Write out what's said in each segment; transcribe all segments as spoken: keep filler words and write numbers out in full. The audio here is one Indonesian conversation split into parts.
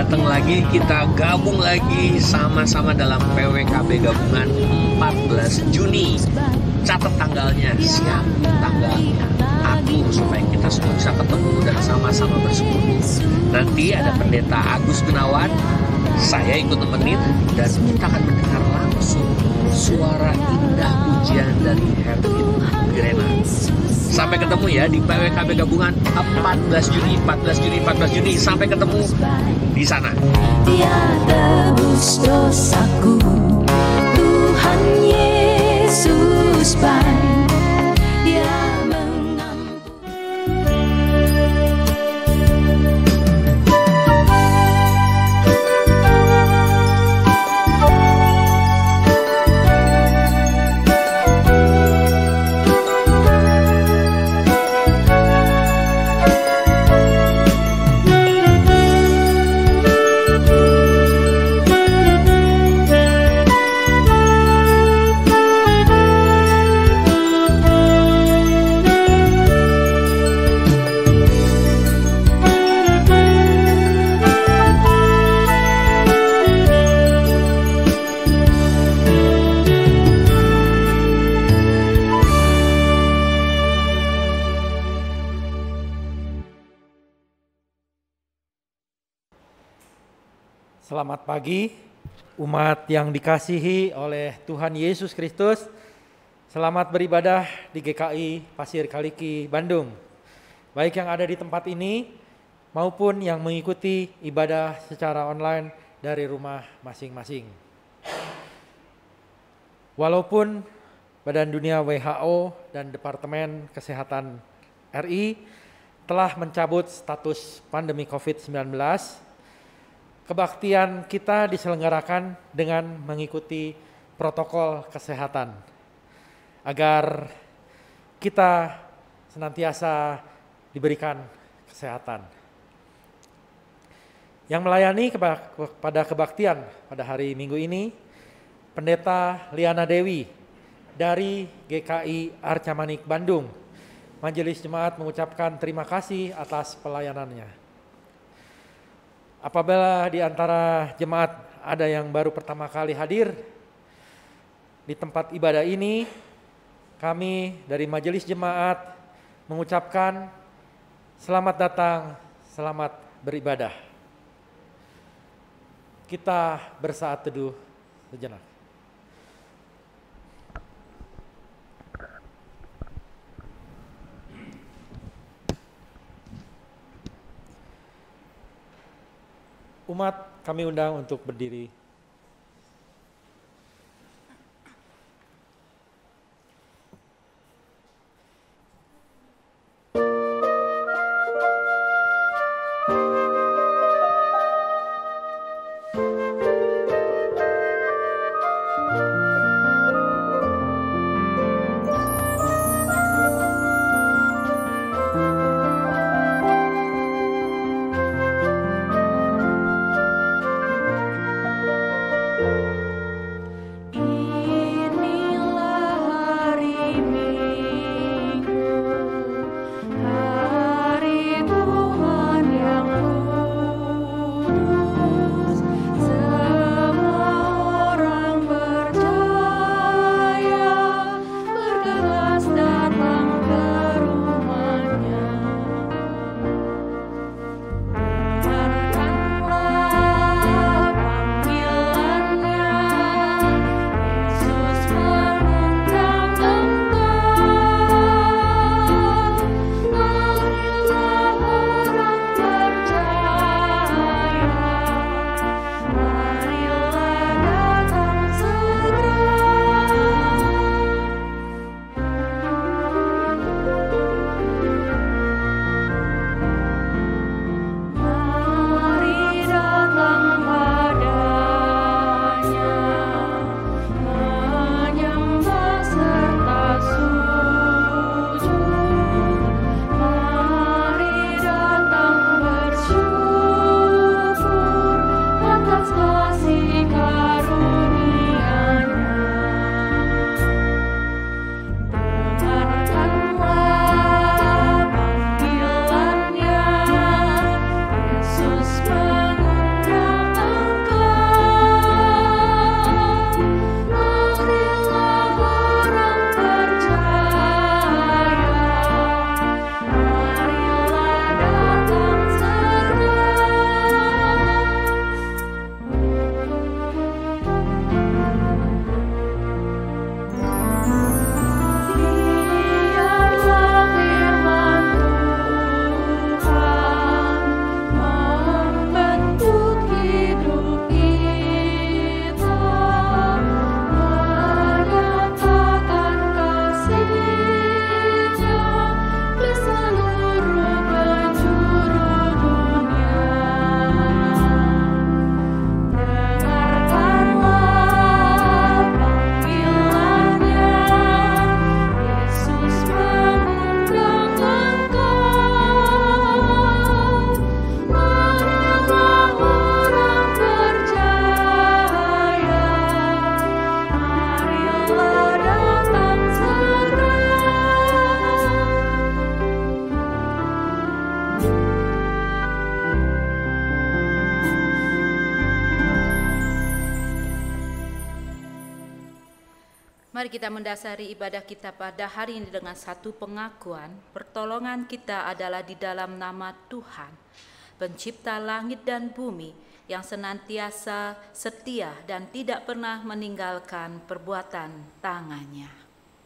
datang lagi, kita gabung lagi sama-sama dalam P W K B gabungan empat belas Juni. Catat tanggalnya, siapin tanggalnya, atur supaya kita semua bisa ketemu dan sama-sama bersekutu. Nanti ada Pendeta Agus Gunawan, saya ikut nemenin, dan kita akan mendengar langsung suara indah pujian dari Hervin Grena. Sampai ketemu ya di P W K B gabungan empat belas Juni, empat belas Juni, empat belas Juni. Sampai ketemu di sana. Dia tebus dosaku, Tuhan Yesus baik, Dia mengampuni. Selamat pagi, umat yang dikasihi oleh Tuhan Yesus Kristus. Selamat beribadah di G K I Pasir Kaliki, Bandung. Baik yang ada di tempat ini maupun yang mengikuti ibadah secara online dari rumah masing-masing. Walaupun Badan Dunia W H O dan Departemen Kesehatan R I telah mencabut status pandemi covid sembilan belas, kebaktian kita diselenggarakan dengan mengikuti protokol kesehatan agar kita senantiasa diberikan kesehatan. Yang melayani kepada kebaktian pada hari Minggu ini, Pendeta Liana Dewi dari G K I Arca Manik Bandung. Majelis Jemaat mengucapkan terima kasih atas pelayanannya. Apabila di antara jemaat ada yang baru pertama kali hadir di tempat ibadah ini, kami dari Majelis Jemaat mengucapkan selamat datang, selamat beribadah. Kita bersaat teduh sejenak. Umat kami undang untuk berdiri. kita mendasari ibadah kita pada hari ini dengan satu pengakuan, pertolongan kita adalah di dalam nama Tuhan, pencipta langit dan bumi, yang senantiasa setia dan tidak pernah meninggalkan perbuatan tangannya.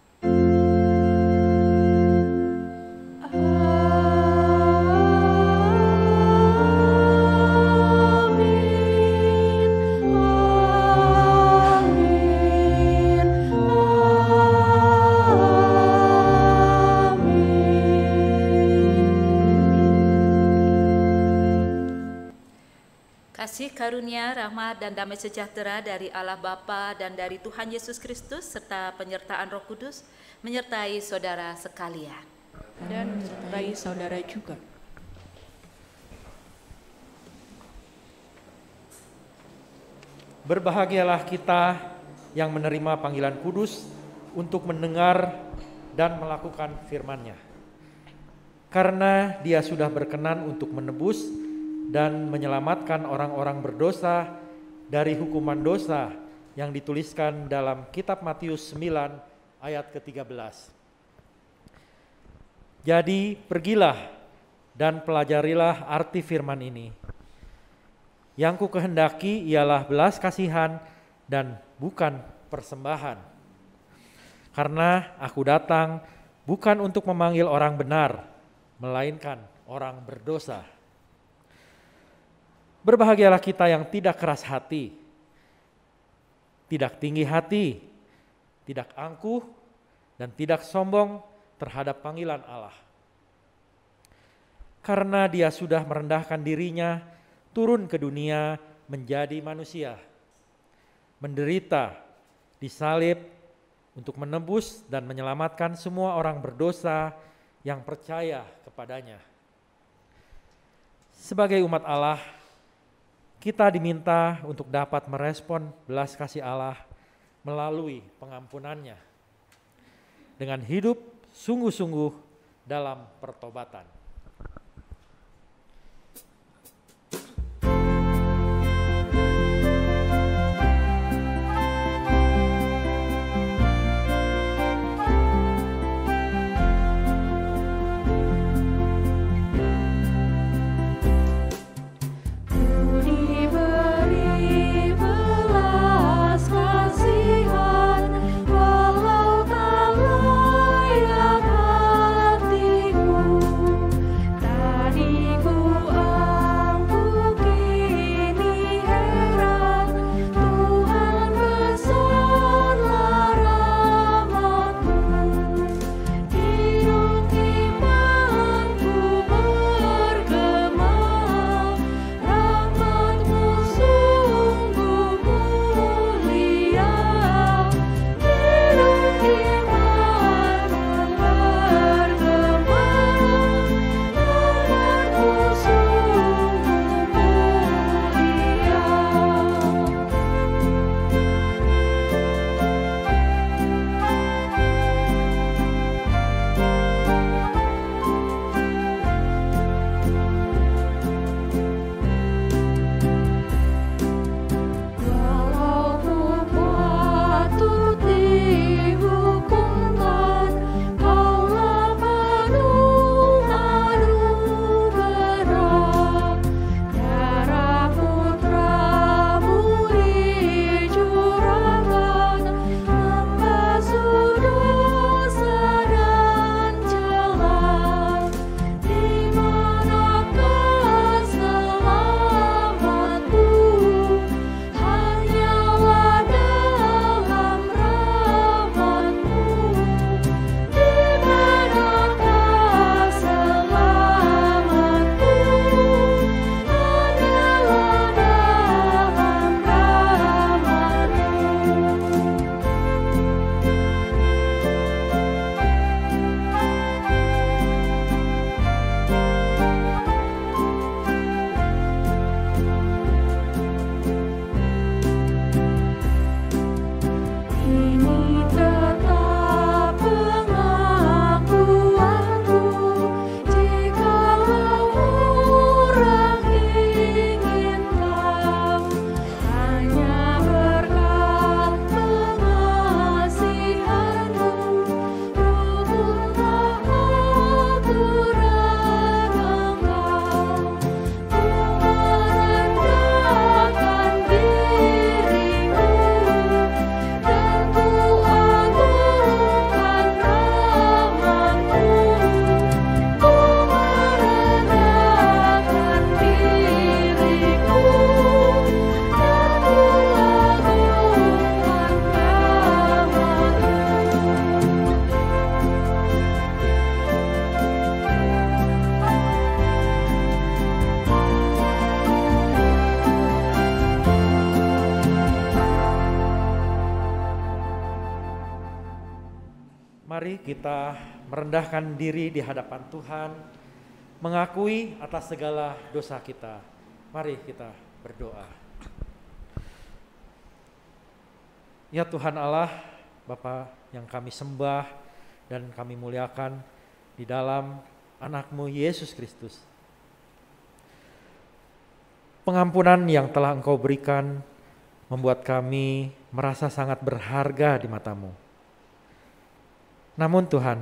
Kasih karunia, rahmat, dan damai sejahtera dari Allah Bapa dan dari Tuhan Yesus Kristus serta penyertaan Roh Kudus menyertai saudara sekalian. Dan menyertai saudara juga. Berbahagialah kita yang menerima panggilan kudus untuk mendengar dan melakukan firman-Nya. Karena Dia sudah berkenan untuk menebus dan menyelamatkan orang-orang berdosa dari hukuman dosa yang dituliskan dalam kitab Matius sembilan ayat ke tiga belas. Jadi pergilah dan pelajarilah arti firman ini. Yang ku kehendaki ialah belas kasihan dan bukan persembahan. Karena aku datang bukan untuk memanggil orang benar, melainkan orang berdosa. Berbahagialah kita yang tidak keras hati, tidak tinggi hati, tidak angkuh, dan tidak sombong terhadap panggilan Allah. Karena Dia sudah merendahkan dirinya, turun ke dunia menjadi manusia, menderita, disalib untuk menebus dan menyelamatkan semua orang berdosa yang percaya kepadanya. Sebagai umat Allah, kita diminta untuk dapat merespon belas kasih Allah melalui pengampunannya dengan hidup sungguh-sungguh dalam pertobatan. Walau tak layak hatiku, Mari kita merendahkan diri di hadapan Tuhan, mengakui atas segala dosa kita. Mari kita berdoa. Ya Tuhan Allah, Bapa yang kami sembah dan kami muliakan di dalam anak-Mu Yesus Kristus. Pengampunan yang telah Engkau berikan membuat kami merasa sangat berharga di mata-Mu. Namun Tuhan,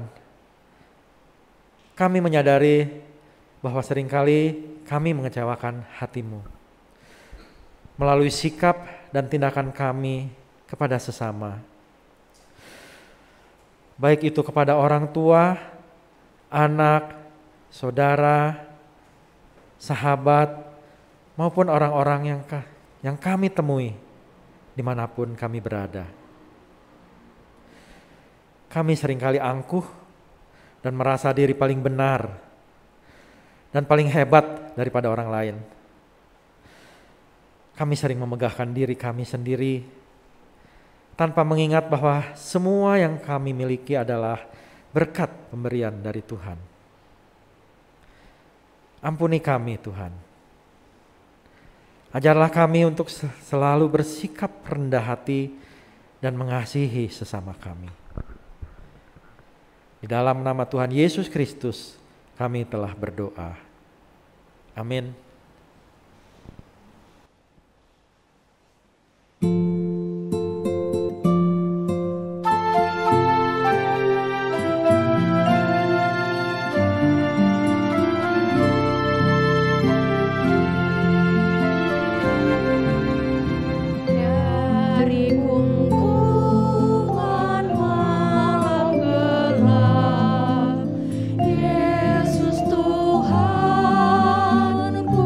kami menyadari bahwa seringkali kami mengecewakan hati-Mu melalui sikap dan tindakan kami kepada sesama. Baik itu kepada orang tua, anak, saudara, sahabat, maupun orang-orang yang, yang kami temui dimanapun kami berada. Kami seringkali angkuh dan merasa diri paling benar dan paling hebat daripada orang lain. Kami sering memegahkan diri kami sendiri tanpa mengingat bahwa semua yang kami miliki adalah berkat pemberian dari Tuhan. Ampuni kami Tuhan. Ajarlah kami untuk selalu bersikap rendah hati dan mengasihi sesama kami. Di dalam nama Tuhan Yesus Kristus kami telah berdoa. Amin. Yesus Tuhan.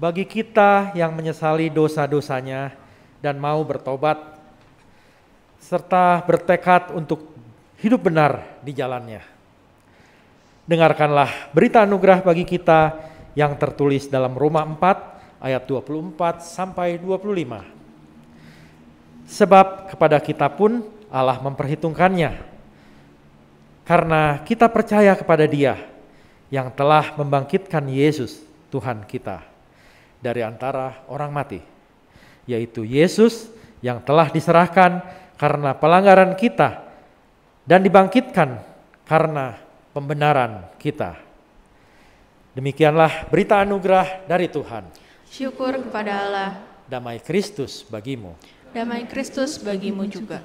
bagi kita yang menyesali dosa-dosanya dan mau bertobat, serta bertekad untuk hidup benar di jalannya. Dengarkanlah berita anugerah bagi kita yang tertulis dalam Roma empat ayat dua puluh empat sampai dua puluh lima. Sebab kepada kita pun Allah memperhitungkannya, karena kita percaya kepada Dia yang telah membangkitkan Yesus Tuhan kita dari antara orang mati, yaitu Yesus yang telah diserahkan karena pelanggaran kita dan dibangkitkan karena pembenaran kita. Demikianlah berita anugerah dari Tuhan. Syukur kepada Allah. Damai Kristus bagimu. Damai Kristus bagimu juga.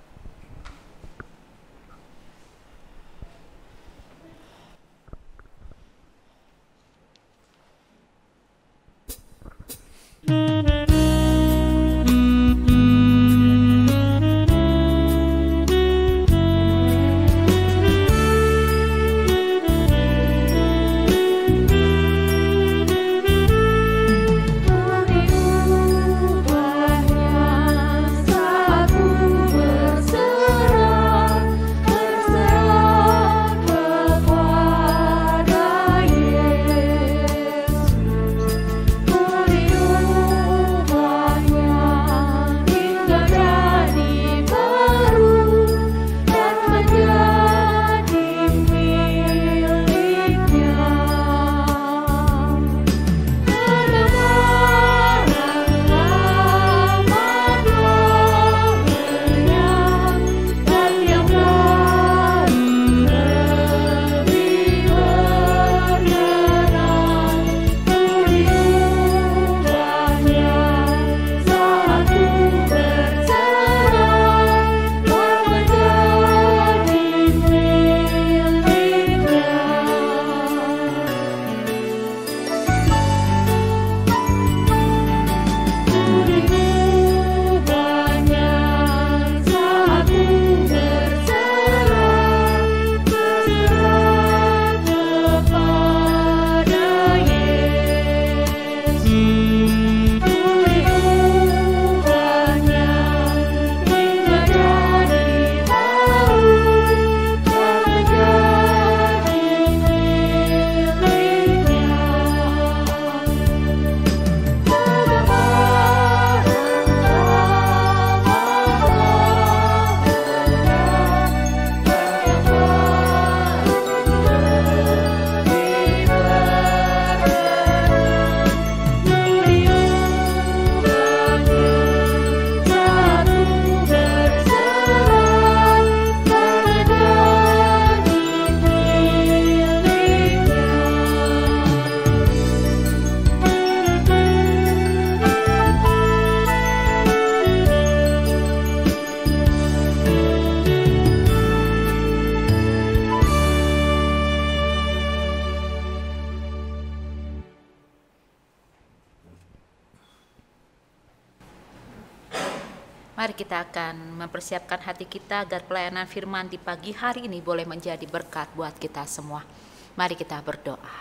Mari kita akan mempersiapkan hati kita agar pelayanan firman di pagi hari ini boleh menjadi berkat buat kita semua. Mari kita berdoa.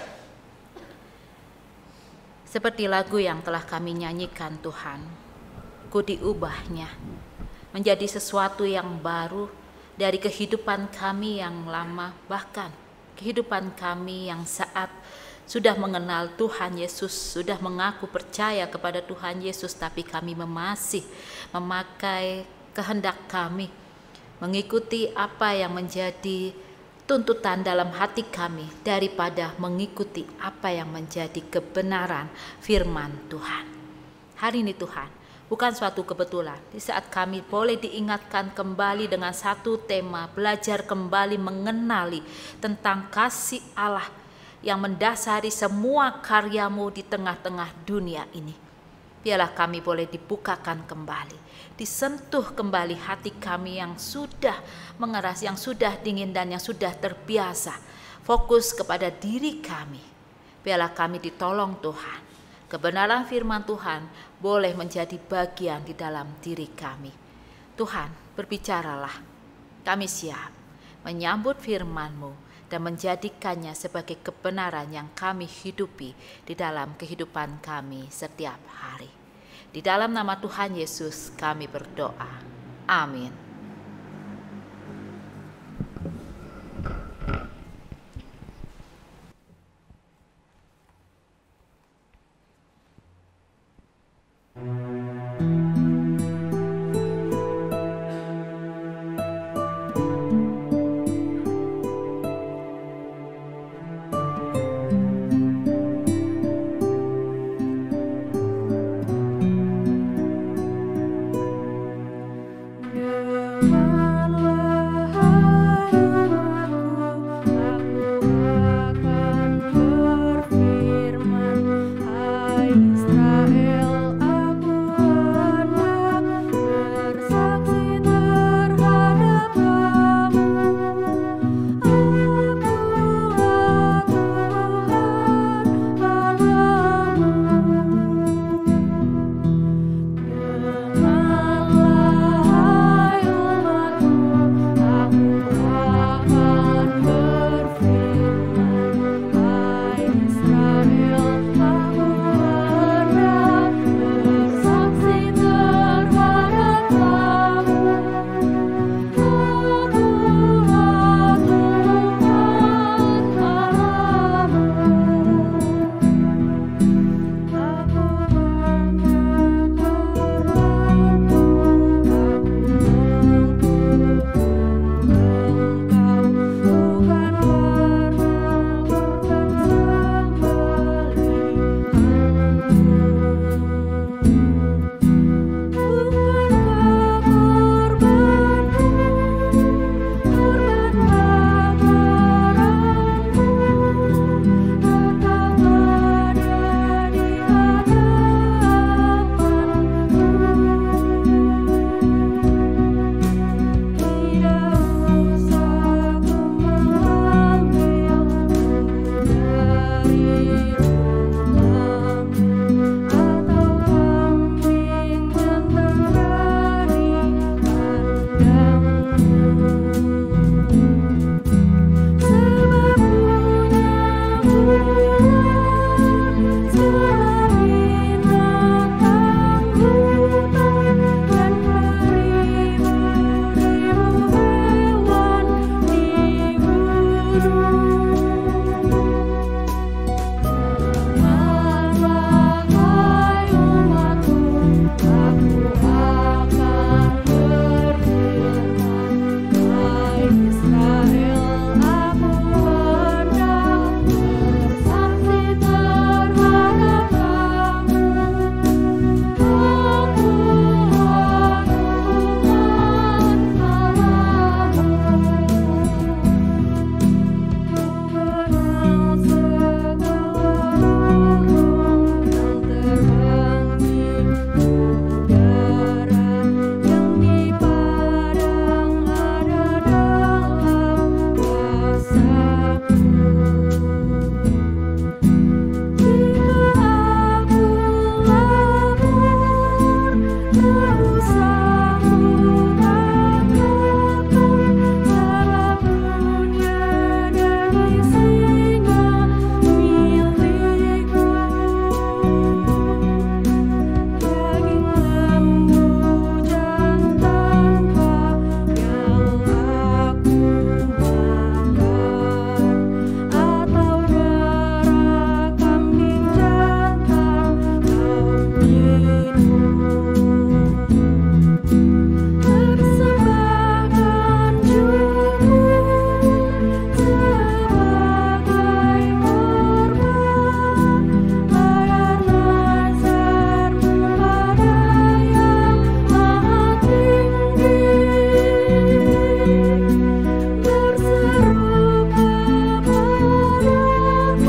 Seperti lagu yang telah kami nyanyikan Tuhan, ku diubahnya menjadi sesuatu yang baru dari kehidupan kami yang lama, bahkan kehidupan kami yang saat sudah mengenal Tuhan Yesus, sudah mengaku percaya kepada Tuhan Yesus, tapi kami masih memakai kehendak kami, mengikuti apa yang menjadi tuntutan dalam hati kami daripada mengikuti apa yang menjadi kebenaran firman Tuhan. Hari ini Tuhan, bukan suatu kebetulan di saat kami boleh diingatkan kembali dengan satu tema, belajar kembali mengenali tentang kasih Allah yang mendasari semua karyamu di tengah-tengah dunia ini. Biarlah kami boleh dibukakan kembali, disentuh kembali hati kami yang sudah mengeras, yang sudah dingin dan yang sudah terbiasa fokus kepada diri kami. Biarlah kami ditolong Tuhan, kebenaran firman Tuhan boleh menjadi bagian di dalam diri kami. Tuhan, berbicaralah, kami siap menyambut firman-Mu dan menjadikannya sebagai kebenaran yang kami hidupi di dalam kehidupan kami setiap hari. Di dalam nama Tuhan Yesus kami berdoa. Amin.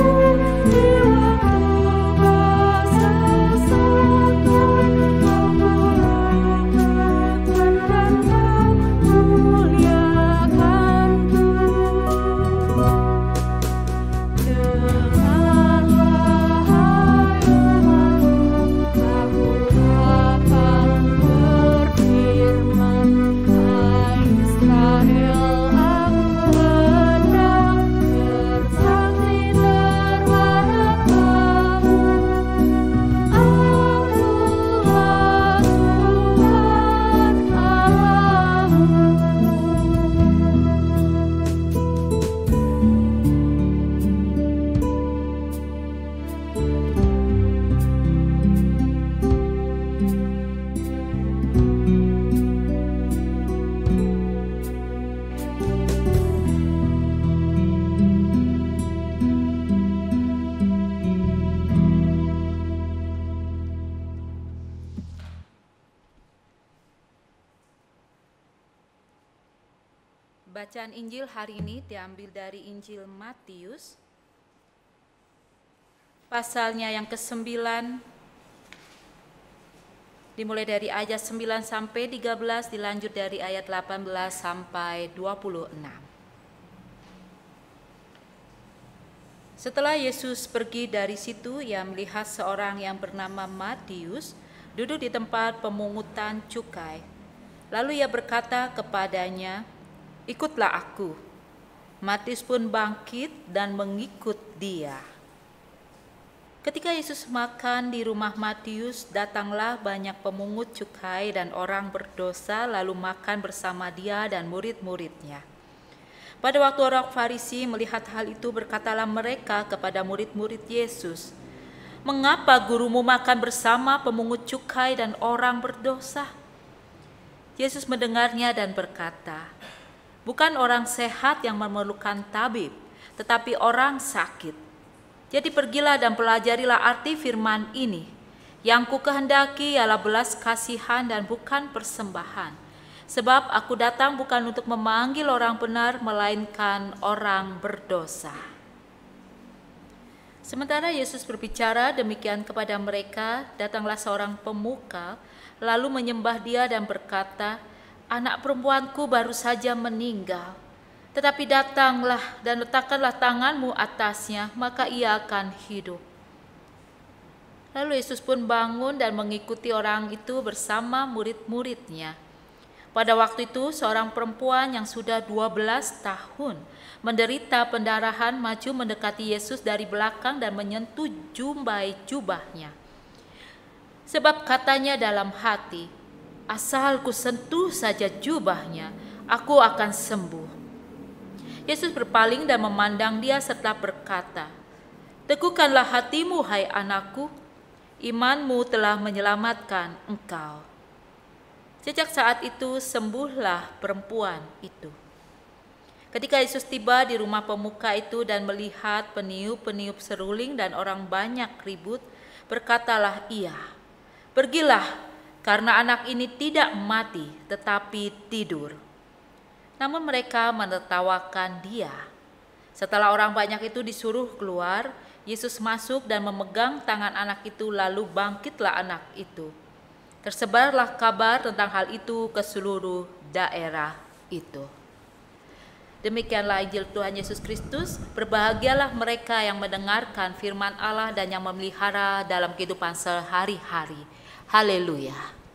Aku Bacaan Injil hari ini diambil dari Injil Matius, pasalnya yang kesembilan, dimulai dari ayat sembilan sampai tiga belas, dilanjut dari ayat delapan belas sampai dua puluh enam. Setelah Yesus pergi dari situ, ia melihat seorang yang bernama Matius duduk di tempat pemungutan cukai. Lalu ia berkata kepadanya, "Ikutlah aku." Matius pun bangkit dan mengikut dia. Ketika Yesus makan di rumah Matius, datanglah banyak pemungut cukai dan orang berdosa lalu makan bersama dia dan murid-muridnya. Pada waktu orang Farisi melihat hal itu, berkatalah mereka kepada murid-murid Yesus, "Mengapa gurumu makan bersama pemungut cukai dan orang berdosa?" Yesus mendengarnya dan berkata, "Bukan orang sehat yang memerlukan tabib, tetapi orang sakit. Jadi pergilah dan pelajarilah arti firman ini. Yang ku kehendaki ialah belas kasihan dan bukan persembahan. Sebab aku datang bukan untuk memanggil orang benar, melainkan orang berdosa." Sementara Yesus berbicara demikian kepada mereka, datanglah seorang pemuka, lalu menyembah dia dan berkata, "Anak perempuanku baru saja meninggal. Tetapi datanglah dan letakkanlah tanganmu atasnya, maka ia akan hidup." Lalu Yesus pun bangun dan mengikuti orang itu bersama murid-muridnya. Pada waktu itu seorang perempuan yang sudah dua belas tahun menderita pendarahan maju mendekati Yesus dari belakang dan menyentuh jumbai jubahnya. Sebab katanya dalam hati, "Asal ku sentuh saja jubahnya, aku akan sembuh." Yesus berpaling dan memandang dia serta berkata, "Teguhkanlah hatimu, hai anakku, imanmu telah menyelamatkan engkau." Sejak saat itu sembuhlah perempuan itu. Ketika Yesus tiba di rumah pemuka itu dan melihat peniup-peniup seruling dan orang banyak ribut, berkatalah ia, "Pergilah, karena anak ini tidak mati tetapi tidur." Namun mereka menertawakan dia. Setelah orang banyak itu disuruh keluar, Yesus masuk dan memegang tangan anak itu, lalu bangkitlah anak itu. Tersebarlah kabar tentang hal itu ke seluruh daerah itu. Demikianlah Injil Tuhan Yesus Kristus. Berbahagialah mereka yang mendengarkan firman Allah dan yang memelihara dalam kehidupan sehari-hari. Haleluya.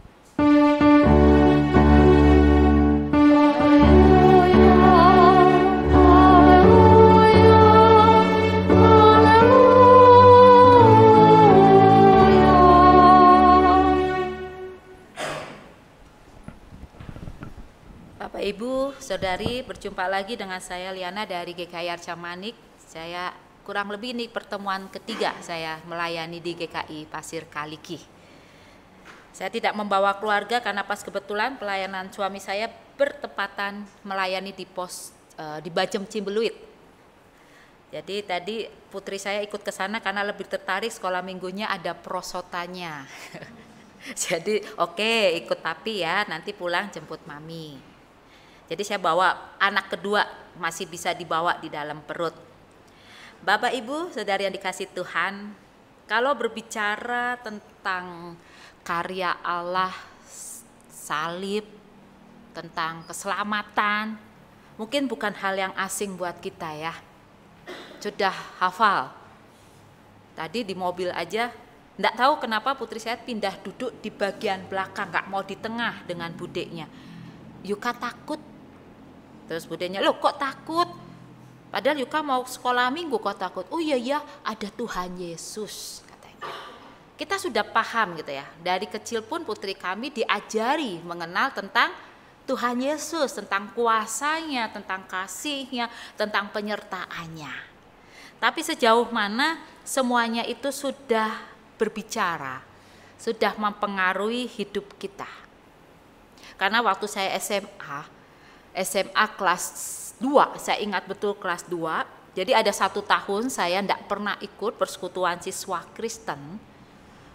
Bapak, Ibu, Saudari, berjumpa lagi dengan saya Liana dari G K I Arca Manik. Saya kurang lebih ini pertemuan ketiga saya melayani di G K I Pasir Kaliki. Saya tidak membawa keluarga karena pas kebetulan pelayanan suami saya bertepatan melayani di pos e, di Bajem Cimbeluit. Jadi tadi putri saya ikut ke sana karena lebih tertarik, sekolah minggunya ada prosotanya. Jadi oke okay, ikut papi ya, nanti pulang jemput mami. Jadi saya bawa anak kedua, masih bisa dibawa di dalam perut. Bapak, Ibu, Saudari yang dikasih Tuhan, kalau berbicara tentang karya Allah, salib, tentang keselamatan, mungkin bukan hal yang asing buat kita ya. Sudah hafal. Tadi di mobil aja, enggak tahu kenapa putri saya pindah duduk di bagian belakang, enggak mau di tengah dengan budeknya. Yuka takut. Terus budeknya, "Loh kok takut? Padahal Yuka mau sekolah minggu kok takut?" "Oh iya ya, ada Tuhan Yesus," katanya. Kita sudah paham gitu ya. Dari kecil pun putri kami diajari mengenal tentang Tuhan Yesus, tentang kuasanya, tentang kasihnya, tentang penyertaannya. Tapi sejauh mana semuanya itu sudah berbicara, sudah mempengaruhi hidup kita. Karena waktu saya S M A, S M A kelas dua, saya ingat betul kelas dua, jadi ada satu tahun saya tidak pernah ikut persekutuan siswa Kristen.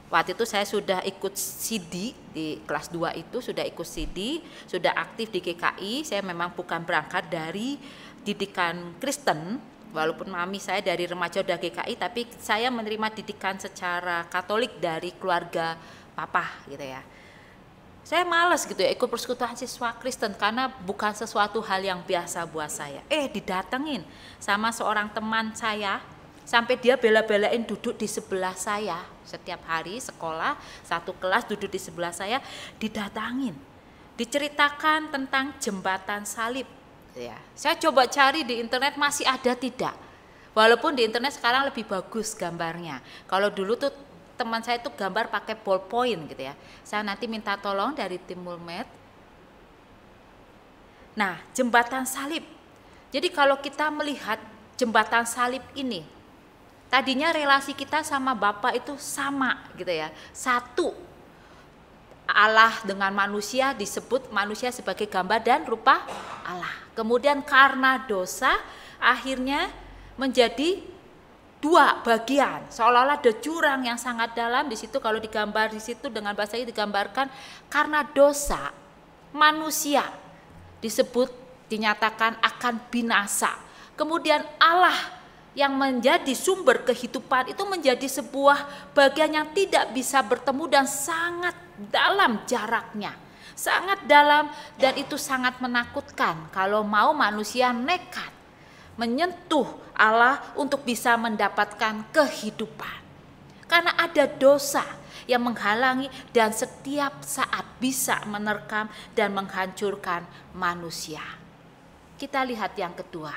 Waktu itu saya sudah ikut C D di kelas dua itu, sudah ikut C D, sudah aktif di G K I. Saya memang bukan berangkat dari didikan Kristen, walaupun mami saya dari remaja udah G K I, tapi saya menerima didikan secara Katolik dari keluarga papa gitu ya. Saya malas gitu ya ikut persekutuan siswa Kristen karena bukan sesuatu hal yang biasa buat saya. Eh didatengin sama seorang teman saya, sampai dia bela-belain duduk di sebelah saya setiap hari sekolah, satu kelas duduk di sebelah saya, didatangin, diceritakan tentang jembatan salib. Ya, saya coba cari di internet masih ada tidak. Walaupun di internet sekarang lebih bagus gambarnya. Kalau dulu tuh teman saya itu gambar pakai ballpoint gitu ya. Saya nanti minta tolong dari tim Mulmed. Nah, jembatan salib. Jadi kalau kita melihat jembatan salib ini, tadinya relasi kita sama Bapa itu sama gitu ya, satu. Allah dengan manusia disebut manusia sebagai gambar dan rupa Allah. Kemudian karena dosa akhirnya menjadi dua bagian, seolah-olah ada jurang yang sangat dalam di situ. Kalau digambar di situ dengan bahasa ini digambarkan karena dosa manusia disebut dinyatakan akan binasa. Kemudian Allah yang menjadi sumber kehidupan itu menjadi sebuah bagian yang tidak bisa bertemu dan sangat dalam jaraknya, sangat dalam, dan itu sangat menakutkan kalau mau manusia nekat menyentuh Allah untuk bisa mendapatkan kehidupan. Karena ada dosa yang menghalangi dan setiap saat bisa menerkam dan menghancurkan manusia. Kita lihat yang kedua.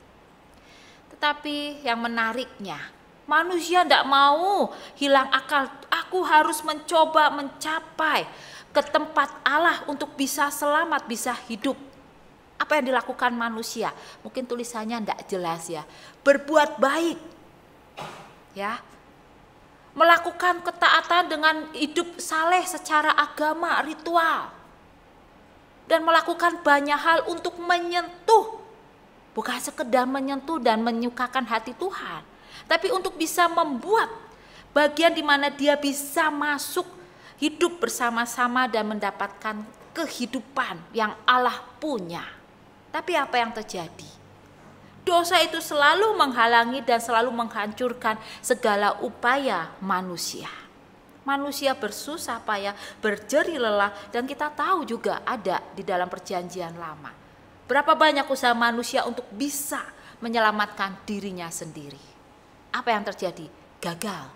Tetapi yang menariknya, manusia tidak mau hilang akal. Aku harus mencoba mencapai ke tempat Allah untuk bisa selamat, bisa hidup. Apa yang dilakukan manusia? Mungkin tulisannya tidak jelas ya. Berbuat baik, ya, melakukan ketaatan dengan hidup saleh secara agama, ritual, dan melakukan banyak hal untuk menyentuh. Bukan sekedar menyentuh dan menyukakan hati Tuhan, tapi untuk bisa membuat bagian di mana dia bisa masuk hidup bersama-sama dan mendapatkan kehidupan yang Allah punya. Tapi apa yang terjadi? Dosa itu selalu menghalangi dan selalu menghancurkan segala upaya manusia. Manusia bersusah payah, berjerih lelah, dan kita tahu juga ada di dalam perjanjian lama. Berapa banyak usaha manusia untuk bisa menyelamatkan dirinya sendiri. Apa yang terjadi? Gagal.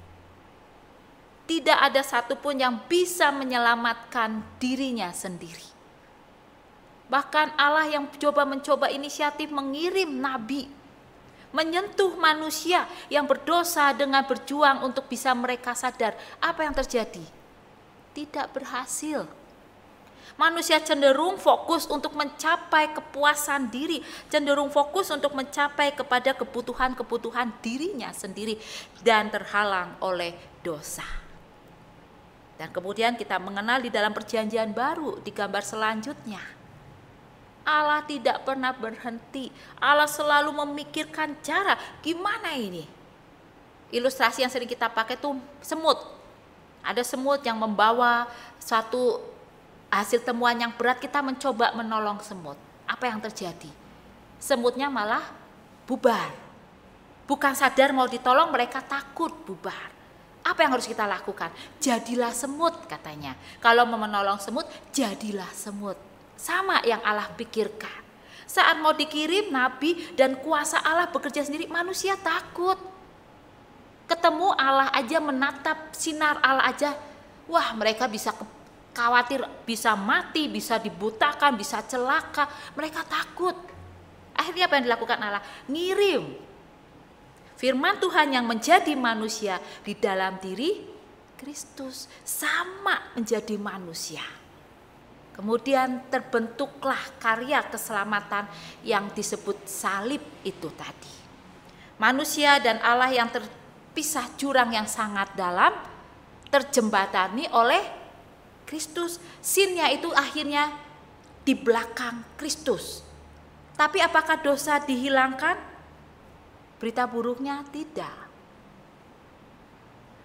Tidak ada satupun yang bisa menyelamatkan dirinya sendiri. Bahkan Allah yang coba mencoba inisiatif mengirim nabi, menyentuh manusia yang berdosa dengan berjuang untuk bisa mereka sadar. Apa yang terjadi? Tidak berhasil. Manusia cenderung fokus untuk mencapai kepuasan diri, cenderung fokus untuk mencapai kepada kebutuhan-kebutuhan dirinya sendiri dan terhalang oleh dosa. Dan kemudian kita mengenal di dalam perjanjian baru di gambar selanjutnya. Allah tidak pernah berhenti. Allah selalu memikirkan cara gimana ini. Ilustrasi yang sering kita pakai itu semut. Ada semut yang membawa suatu hasil temuan yang berat, kita mencoba menolong semut. Apa yang terjadi? Semutnya malah bubar. Bukan sadar mau ditolong, mereka takut bubar. Apa yang harus kita lakukan? Jadilah semut katanya. Kalau mau menolong semut, jadilah semut. Sama yang Allah pikirkan. Saat mau dikirim nabi dan kuasa Allah bekerja sendiri, manusia takut. Ketemu Allah aja, menatap sinar Allah aja, wah mereka bisa khawatir, bisa mati, bisa dibutakan, bisa celaka. Mereka takut. Akhirnya apa yang dilakukan Allah? Ngirim firman Tuhan yang menjadi manusia di dalam diri Kristus, sama menjadi manusia. Kemudian terbentuklah karya keselamatan yang disebut salib itu tadi. Manusia dan Allah yang terpisah jurang yang sangat dalam terjembatani oleh Kristus. Sinnya itu akhirnya di belakang Kristus. Tapi apakah dosa dihilangkan? Berita buruknya tidak.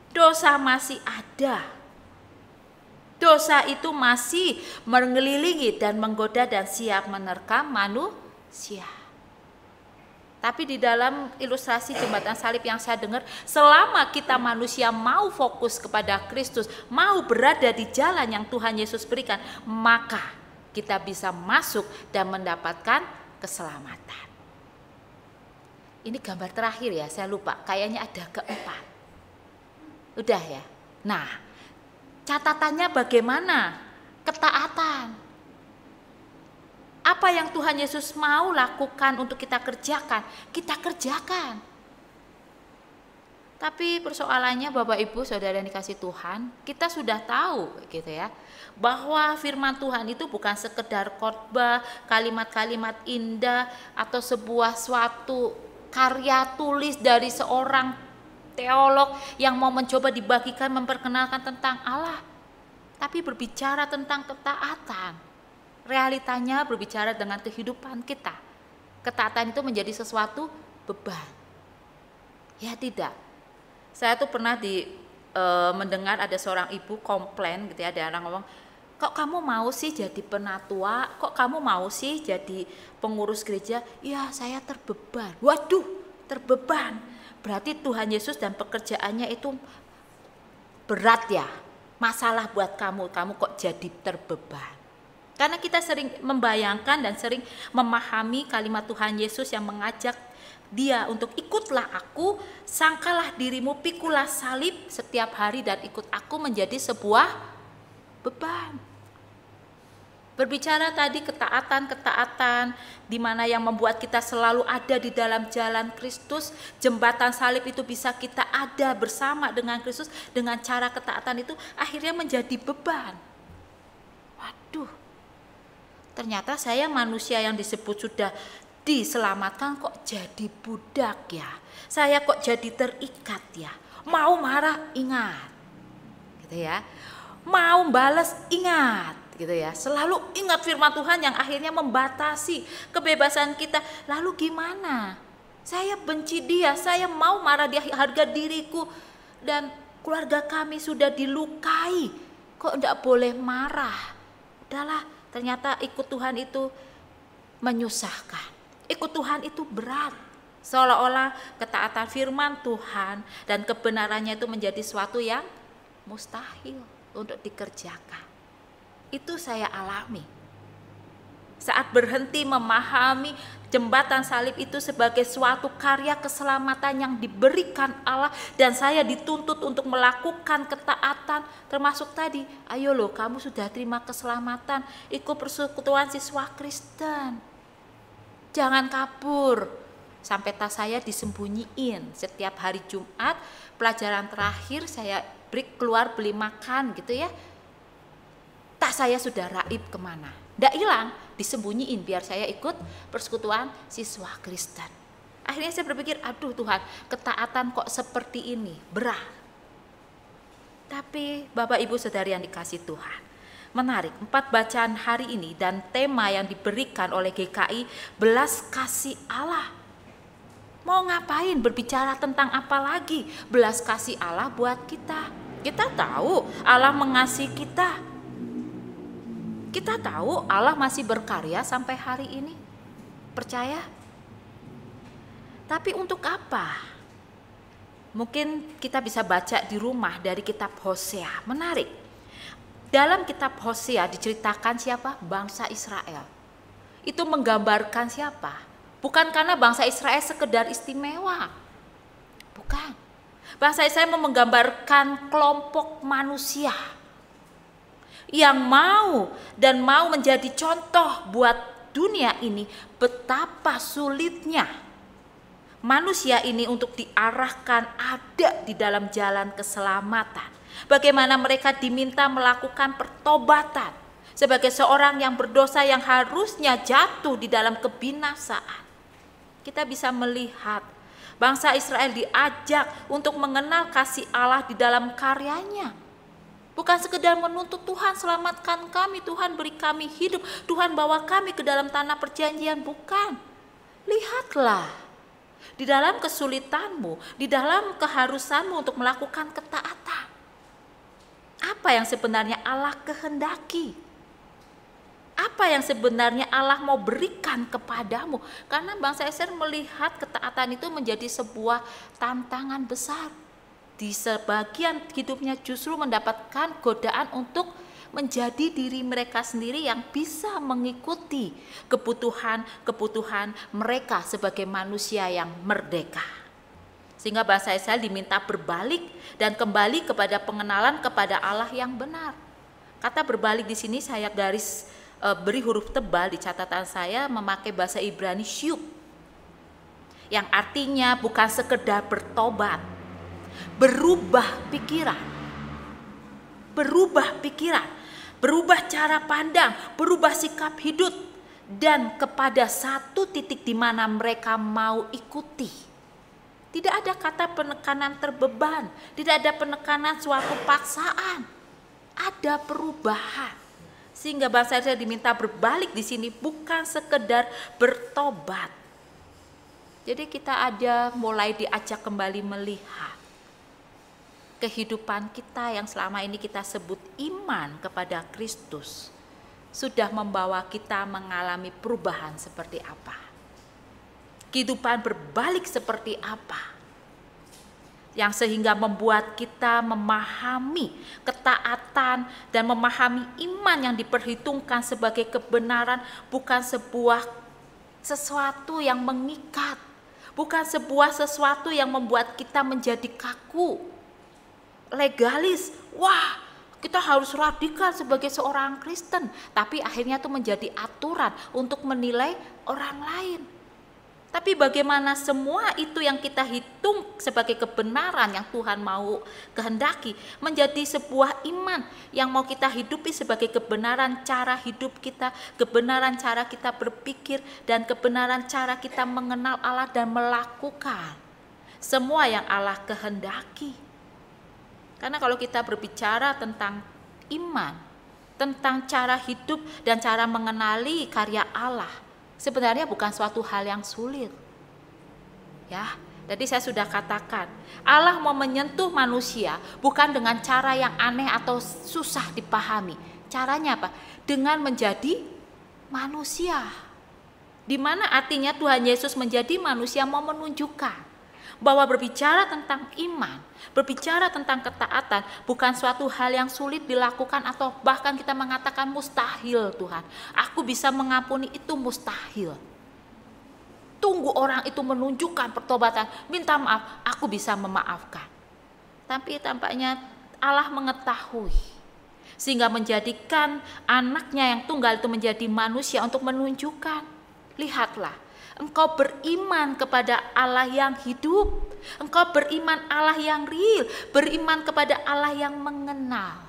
dosa masih ada. Dosa itu masih mengelilingi dan menggoda dan siap menerkam manusia. Tapi di dalam ilustrasi jembatan salib yang saya dengar, selama kita manusia mau fokus kepada Kristus, mau berada di jalan yang Tuhan Yesus berikan, maka kita bisa masuk dan mendapatkan keselamatan. Ini gambar terakhir ya, saya lupa, kayaknya ada keempat. Udah ya. Nah, catatannya bagaimana? Ketaatan. Apa yang Tuhan Yesus mau lakukan untuk kita kerjakan, kita kerjakan. Tapi persoalannya Bapak Ibu Saudara yang dikasih Tuhan, kita sudah tahu gitu ya, bahwa firman Tuhan itu bukan sekedar khotbah, kalimat-kalimat indah atau sebuah suatu karya tulis dari seorang teolog yang mau mencoba dibagikan memperkenalkan tentang Allah, tapi berbicara tentang ketaatan. Realitanya berbicara dengan kehidupan kita. Ketaatan itu menjadi sesuatu beban. Ya tidak. Saya tuh pernah di e, mendengar ada seorang ibu komplain gitu ya, ada orang ngomong, kok kamu mau sih jadi penatua? Kok kamu mau sih jadi pengurus gereja? Ya saya terbeban. Waduh, terbeban. Berarti Tuhan Yesus dan pekerjaannya itu berat ya. Masalah buat kamu, kamu kok jadi terbeban. Karena kita sering membayangkan dan sering memahami kalimat Tuhan Yesus yang mengajak dia untuk ikutlah aku, sangkalah dirimu, pikulah salib setiap hari dan ikut aku menjadi sebuah beban. Berbicara tadi ketaatan-ketaatan di mana yang membuat kita selalu ada di dalam jalan Kristus, jembatan salib itu bisa kita ada bersama dengan Kristus dengan cara ketaatan itu akhirnya menjadi beban. Waduh. Ternyata saya manusia yang disebut sudah diselamatkan kok jadi budak ya. Saya kok jadi terikat ya. Mau marah ingat. Gitu ya. Mau balas ingat. Gitu ya. Selalu ingat firman Tuhan yang akhirnya membatasi kebebasan kita. Lalu gimana? Saya benci dia, saya mau marah dia, harga diriku dan keluarga kami sudah dilukai. Kok enggak boleh marah? Udahlah. Ternyata ikut Tuhan itu menyusahkan. Ikut Tuhan itu berat. Seolah-olah ketaatan firman Tuhan dan kebenarannya itu menjadi suatu yang mustahil untuk dikerjakan. Itu saya alami. Saat berhenti memahami jembatan salib itu sebagai suatu karya keselamatan yang diberikan Allah dan saya dituntut untuk melakukan ketaatan, termasuk tadi, ayo loh kamu sudah terima keselamatan, ikut persekutuan siswa Kristen, jangan kabur. Sampai tas saya disembunyiin. Setiap hari Jumat pelajaran terakhir saya break keluar beli makan gitu ya, tas saya sudah raib kemana, tidak hilang, disembunyiin biar saya ikut persekutuan siswa Kristen. Akhirnya saya berpikir, aduh Tuhan, ketaatan kok seperti ini, berat. Tapi Bapak Ibu Saudari yang dikasih Tuhan, menarik, empat bacaan hari ini dan tema yang diberikan oleh G K I, belas kasih Allah. Mau ngapain, berbicara tentang apa lagi? Belas kasih Allah buat kita. Kita tahu Allah mengasihi kita. Kita tahu Allah masih berkarya sampai hari ini. Percaya? Tapi untuk apa? Mungkin kita bisa baca di rumah dari kitab Hosea. Menarik. Dalam kitab Hosea diceritakan siapa? Bangsa Israel. Itu menggambarkan siapa? Bukan karena bangsa Israel sekedar istimewa. Bukan. Bangsa Israel menggambarkan kelompok manusia yang mau dan mau menjadi contoh buat dunia ini betapa sulitnya manusia ini untuk diarahkan ada di dalam jalan keselamatan. Bagaimana mereka diminta melakukan pertobatan sebagai seorang yang berdosa yang harusnya jatuh di dalam kebinasaan. Kita bisa melihat bangsa Israel diajak untuk mengenal kasih Allah di dalam karyanya. Bukan sekedar menuntut Tuhan selamatkan kami, Tuhan beri kami hidup, Tuhan bawa kami ke dalam tanah perjanjian, bukan. Lihatlah di dalam kesulitanmu, di dalam keharusanmu untuk melakukan ketaatan. Apa yang sebenarnya Allah kehendaki? Apa yang sebenarnya Allah mau berikan kepadamu? Karena bangsa Israel melihat ketaatan itu menjadi sebuah tantangan besar. Di sebagian hidupnya justru mendapatkan godaan untuk menjadi diri mereka sendiri yang bisa mengikuti kebutuhan-kebutuhan mereka sebagai manusia yang merdeka. Sehingga bangsa Israel diminta berbalik dan kembali kepada pengenalan kepada Allah yang benar. Kata berbalik di sini saya garis e, beri huruf tebal di catatan saya, memakai bahasa Ibrani syub, yang artinya bukan sekedar bertobat, berubah pikiran, berubah pikiran, berubah cara pandang, berubah sikap hidup, dan kepada satu titik di mana mereka mau ikuti. Tidak ada kata penekanan terbeban, tidak ada penekanan suatu paksaan, ada perubahan. Sehingga bangsa Israel diminta berbalik di sini bukan sekedar bertobat. Jadi kita ada mulai diajak kembali melihat kehidupan kita yang selama ini kita sebut iman kepada Kristus sudah membawa kita mengalami perubahan seperti apa. Kehidupan berbalik seperti apa yang sehingga membuat kita memahami ketaatan dan memahami iman yang diperhitungkan sebagai kebenaran bukan sebuah sesuatu yang mengikat, bukan sebuah sesuatu yang membuat kita menjadi kaku, legalis. Wah, kita harus radikal sebagai seorang Kristen, tapi akhirnya itu menjadi aturan untuk menilai orang lain. Tapi bagaimana semua itu yang kita hitung sebagai kebenaran yang Tuhan mau kehendaki menjadi sebuah iman yang mau kita hidupi sebagai kebenaran cara hidup kita, kebenaran cara kita berpikir, dan kebenaran cara kita mengenal Allah dan melakukan semua yang Allah kehendaki. Karena kalau kita berbicara tentang iman, tentang cara hidup dan cara mengenali karya Allah, sebenarnya bukan suatu hal yang sulit. Ya, tadi saya sudah katakan, Allah mau menyentuh manusia bukan dengan cara yang aneh atau susah dipahami. Caranya apa? Dengan menjadi manusia. Di mana artinya Tuhan Yesus menjadi manusia mau menunjukkan bahwa berbicara tentang iman, berbicara tentang ketaatan bukan suatu hal yang sulit dilakukan atau bahkan kita mengatakan mustahil. Tuhan, aku bisa mengampuni, itu mustahil. Tunggu orang itu menunjukkan pertobatan, minta maaf, aku bisa memaafkan. Tapi tampaknya Allah mengetahui sehingga menjadikan anaknya yang tunggal itu menjadi manusia untuk menunjukkan, lihatlah, engkau beriman kepada Allah yang hidup, engkau beriman Allah yang real, beriman kepada Allah yang mengenal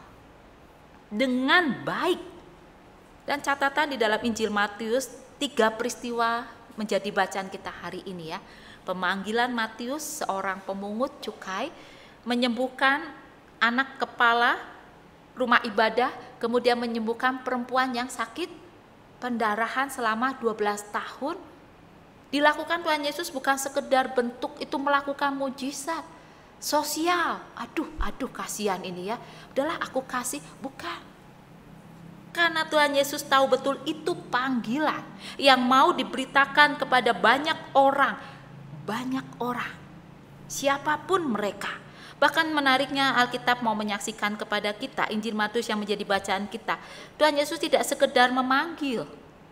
dengan baik. Dan catatan di dalam Injil Matius, tiga peristiwa menjadi bacaan kita hari ini ya. Pemanggilan Matius, seorang pemungut cukai menyembuhkan anak kepala rumah ibadah, kemudian menyembuhkan perempuan yang sakit pendarahan selama dua belas tahun. Dilakukan Tuhan Yesus bukan sekedar bentuk itu melakukan mujizat sosial. Aduh, aduh kasihan ini ya. Udahlah aku kasih, bukan. Karena Tuhan Yesus tahu betul itu panggilan yang mau diberitakan kepada banyak orang. Banyak orang. Siapapun mereka. Bahkan menariknya Alkitab mau menyaksikan kepada kita Injil Matius yang menjadi bacaan kita. Tuhan Yesus tidak sekedar memanggil.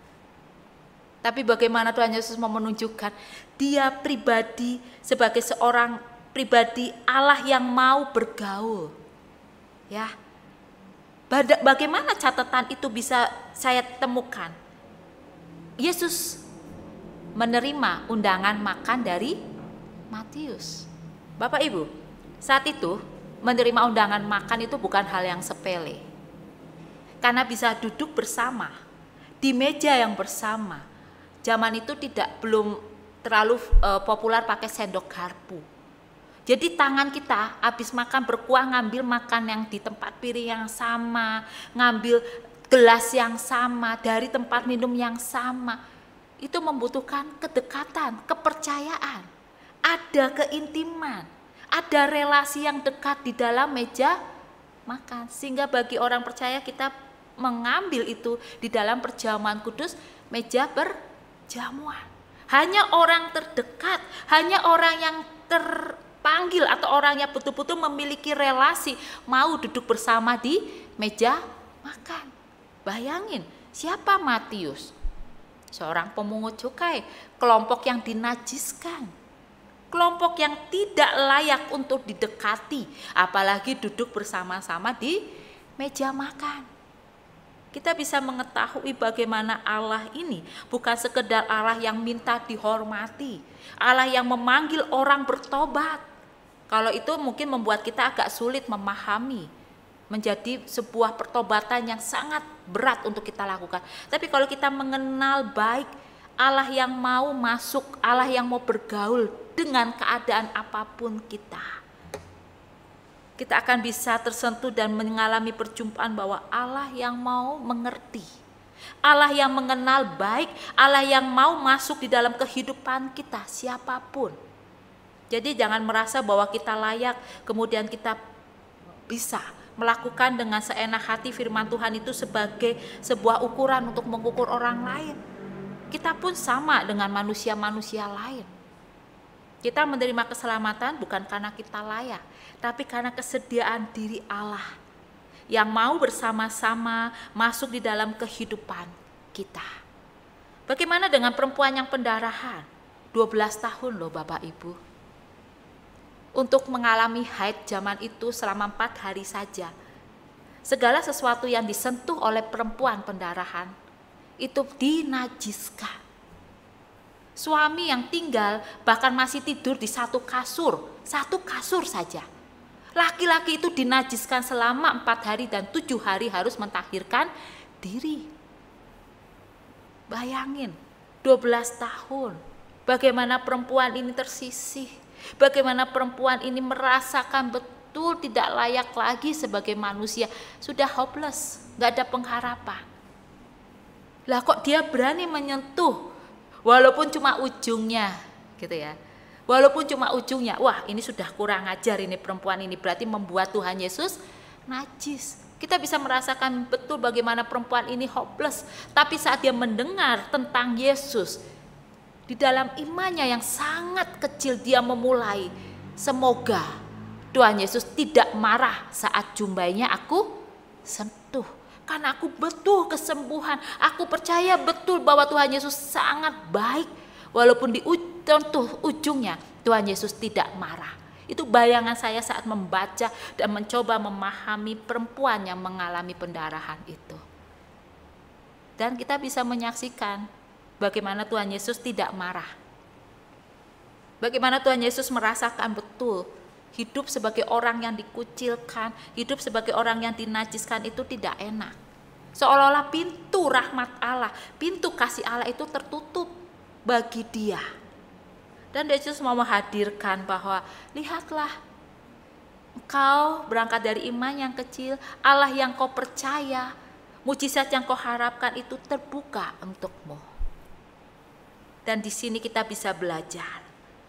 Tapi bagaimana Tuhan Yesus mau menunjukkan dia pribadi sebagai seorang pribadi Allah yang mau bergaul. Ya. Bagaimana catatan itu bisa saya temukan? Yesus menerima undangan makan dari Matius. Bapak Ibu, saat itu menerima undangan makan itu bukan hal yang sepele. Karena bisa duduk bersama di meja yang bersama. Zaman itu tidak belum terlalu uh, populer pakai sendok garpu. Jadi tangan kita habis makan berkuah ngambil makan yang di tempat piring yang sama, ngambil gelas yang sama, dari tempat minum yang sama. Itu membutuhkan kedekatan, kepercayaan. ada keintiman, ada relasi yang dekat di dalam meja makan. Sehingga bagi orang percaya kita mengambil itu di dalam perjamuan kudus, meja berjamuan. Hanya orang terdekat, hanya orang yang terpanggil atau orang yang betul-betul memiliki relasi mau duduk bersama di meja makan. Bayangin, siapa Matius? Seorang pemungut cukai, kelompok yang dinajiskan, kelompok yang tidak layak untuk didekati, apalagi duduk bersama-sama di meja makan. Kita bisa mengetahui bagaimana Allah ini bukan sekedar Allah yang minta dihormati, Allah yang memanggil orang bertobat. Kalau itu mungkin membuat kita agak sulit memahami, menjadi sebuah pertobatan yang sangat berat untuk kita lakukan. Tapi kalau kita mengenal baik Allah yang mau masuk, Allah yang mau bergaul dengan keadaan apapun kita, kita akan bisa tersentuh dan mengalami perjumpaan bahwa Allah yang mau mengerti, Allah yang mengenal baik, Allah yang mau masuk di dalam kehidupan kita siapapun. Jadi jangan merasa bahwa kita layak, kemudian kita bisa melakukan dengan seenak hati firman Tuhan itu sebagai sebuah ukuran untuk mengukur orang lain. Kita pun sama dengan manusia-manusia lain. Kita menerima keselamatan bukan karena kita layak, tapi karena kesediaan diri Allah yang mau bersama-sama masuk di dalam kehidupan kita. Bagaimana dengan perempuan yang pendarahan? dua belas tahun loh Bapak Ibu. Untuk mengalami haid zaman itu selama empat hari saja. Segala sesuatu yang disentuh oleh perempuan pendarahan itu dinajiskan. Suami yang tinggal bahkan masih tidur di satu kasur, satu kasur saja. Laki-laki itu dinajiskan selama empat hari dan tujuh hari harus mentahirkan diri. Bayangin, dua belas tahun, bagaimana perempuan ini tersisih. Bagaimana perempuan ini merasakan betul tidak layak lagi sebagai manusia. Sudah hopeless, gak ada pengharapan. Lah kok dia berani menyentuh, walaupun cuma ujungnya gitu ya. Walaupun cuma ujungnya, wah ini sudah kurang ajar ini perempuan ini, berarti membuat Tuhan Yesus najis. Kita bisa merasakan betul bagaimana perempuan ini hopeless. Tapi saat dia mendengar tentang Yesus, di dalam imannya yang sangat kecil dia memulai, semoga Tuhan Yesus tidak marah saat jumbainya aku sentuh. Karena aku betul kesembuhan, aku percaya betul bahwa Tuhan Yesus sangat baik. Walaupun di tentu ujungnya Tuhan Yesus tidak marah. Itu bayangan saya saat membaca dan mencoba memahami perempuan yang mengalami pendarahan itu. Dan kita bisa menyaksikan bagaimana Tuhan Yesus tidak marah. Bagaimana Tuhan Yesus merasakan betul hidup sebagai orang yang dikucilkan, hidup sebagai orang yang dinajiskan itu tidak enak. Seolah-olah pintu rahmat Allah, pintu kasih Allah itu tertutup bagi dia. Dan Yesus mau menghadirkan bahwa lihatlah, engkau berangkat dari iman yang kecil, Allah yang kau percaya, mujizat yang kau harapkan itu terbuka untukmu. Dan di sini kita bisa belajar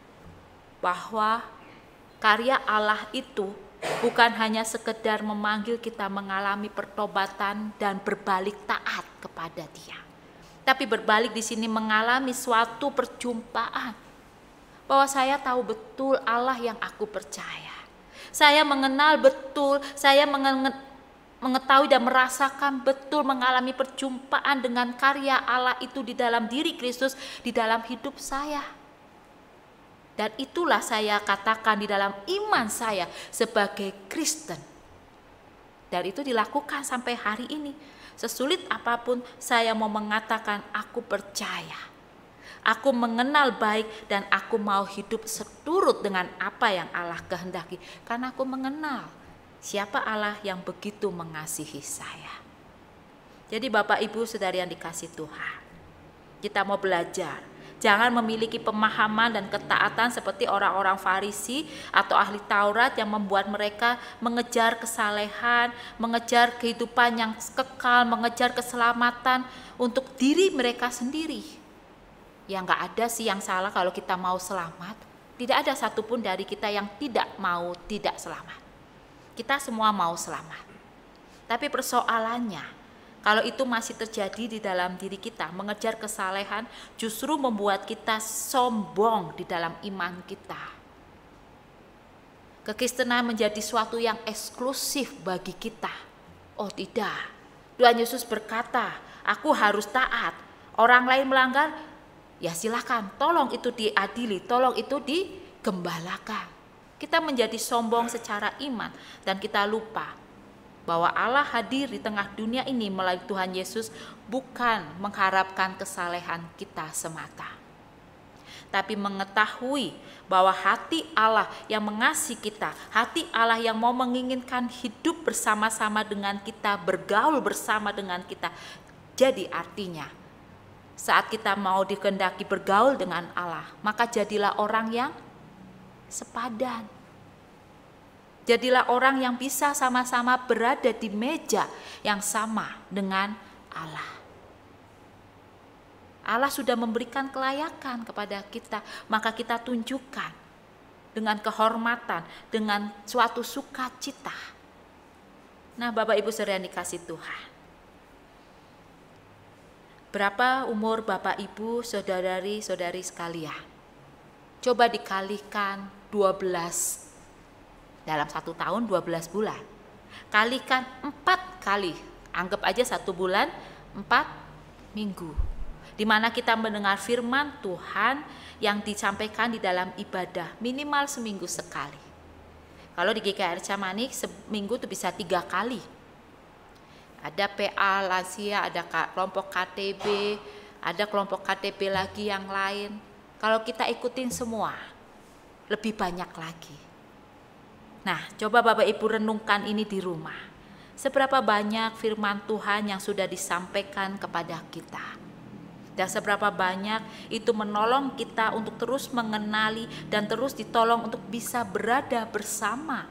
bahwa karya Allah itu bukan hanya sekedar memanggil kita mengalami pertobatan dan berbalik taat kepada Dia, tapi berbalik di sini mengalami suatu perjumpaan bahwa saya tahu betul Allah yang aku percaya. Saya mengenal betul, saya mengenal mengetahui dan merasakan betul, mengalami perjumpaan dengan karya Allah itu di dalam diri Kristus, di dalam hidup saya. Dan itulah saya katakan di dalam iman saya sebagai Kristen. Dan itu dilakukan sampai hari ini. Sesulit apapun saya mau mengatakan aku percaya. Aku mengenal baik dan aku mau hidup seturut dengan apa yang Allah kehendaki. Karena aku mengenal siapa Allah yang begitu mengasihi saya. Jadi Bapak Ibu Saudari yang dikasih Tuhan, kita mau belajar. Jangan memiliki pemahaman dan ketaatan seperti orang-orang Farisi atau ahli Taurat yang membuat mereka mengejar kesalehan, mengejar kehidupan yang kekal, mengejar keselamatan untuk diri mereka sendiri. Ya nggak ada sih yang salah kalau kita mau selamat. Tidak ada satupun dari kita yang tidak mau tidak selamat. Kita semua mau selamat. Tapi persoalannya, kalau itu masih terjadi di dalam diri kita, mengejar kesalehan justru membuat kita sombong di dalam iman kita. Kekristenan menjadi suatu yang eksklusif bagi kita. Oh tidak, Tuhan Yesus berkata, aku harus taat. Orang lain melanggar, ya silakan, tolong itu diadili, tolong itu digembalakan. Kita menjadi sombong secara iman dan kita lupa bahwa Allah hadir di tengah dunia ini melalui Tuhan Yesus bukan mengharapkan kesalehan kita semata, tapi mengetahui bahwa hati Allah yang mengasihi kita, hati Allah yang mau menginginkan hidup bersama-sama dengan kita, bergaul bersama dengan kita. Jadi artinya, saat kita mau dikehendaki bergaul dengan Allah, maka jadilah orang yang sepadan. Jadilah orang yang bisa sama-sama berada di meja yang sama dengan Allah. Allah sudah memberikan kelayakan kepada kita, maka kita tunjukkan dengan kehormatan, dengan suatu sukacita. Nah, Bapak Ibu saudara yang dikasihi Tuhan, berapa umur Bapak Ibu saudari-saudari sekalian? Coba dikalikan dua belas dalam satu tahun dua belas bulan. Kalikan empat kali, anggap aja satu bulan empat minggu. Di mana kita mendengar firman Tuhan yang disampaikan di dalam ibadah minimal seminggu sekali. Kalau di G K R Camanik seminggu itu bisa tiga kali. Ada P A lansia, ada kelompok K T B, ada kelompok K T B lagi yang lain. Kalau kita ikutin semua, lebih banyak lagi. Nah, coba Bapak Ibu renungkan ini di rumah. Seberapa banyak firman Tuhan yang sudah disampaikan kepada kita? Dan seberapa banyak itu menolong kita untuk terus mengenali dan terus ditolong untuk bisa berada bersama,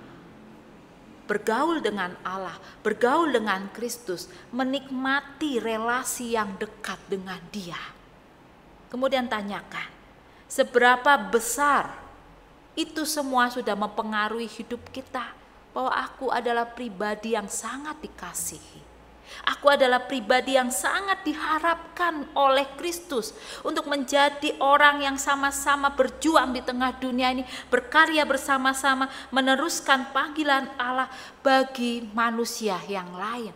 bergaul dengan Allah, bergaul dengan Kristus, menikmati relasi yang dekat dengan Dia. Kemudian tanyakan, seberapa besar itu semua sudah mempengaruhi hidup kita, bahwa aku adalah pribadi yang sangat dikasihi. Aku adalah pribadi yang sangat diharapkan oleh Kristus untuk menjadi orang yang sama-sama berjuang di tengah dunia ini, berkarya bersama-sama, meneruskan panggilan Allah bagi manusia yang lain.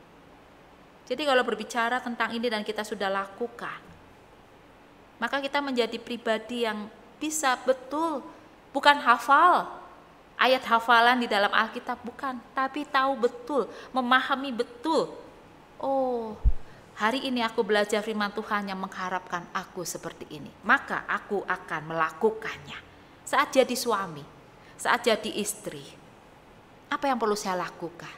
Jadi kalau berbicara tentang ini dan kita sudah lakukan, maka kita menjadi pribadi yang bisa betul, bukan hafal ayat hafalan di dalam Alkitab, bukan, tapi tahu betul, memahami betul. Oh, hari ini aku belajar firman Tuhan yang mengharapkan aku seperti ini, maka aku akan melakukannya. Saat jadi suami, saat jadi istri, apa yang perlu saya lakukan?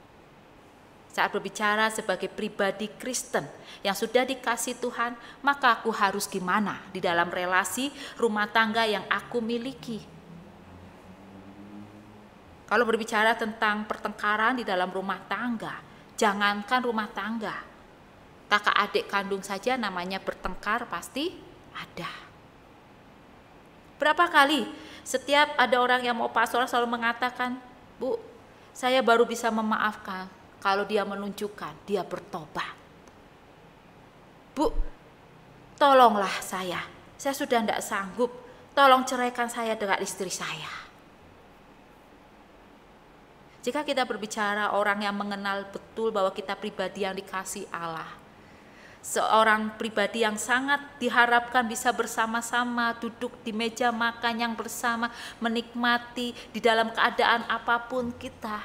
Saat berbicara sebagai pribadi Kristen yang sudah dikasih Tuhan, maka aku harus gimana di dalam relasi rumah tangga yang aku miliki? Kalau berbicara tentang pertengkaran di dalam rumah tangga, jangankan rumah tangga, kakak adik kandung saja namanya bertengkar pasti ada. Berapa kali setiap ada orang yang mau pastoral selalu mengatakan, Bu, saya baru bisa memaafkan kalau dia menunjukkan dia bertobat. Bu, tolonglah saya, saya sudah tidak sanggup, tolong ceraikan saya dengan istri saya. Jika kita berbicara orang yang mengenal betul bahwa kita pribadi yang dikasihi Allah, seorang pribadi yang sangat diharapkan bisa bersama-sama duduk di meja makan yang bersama, menikmati di dalam keadaan apapun kita,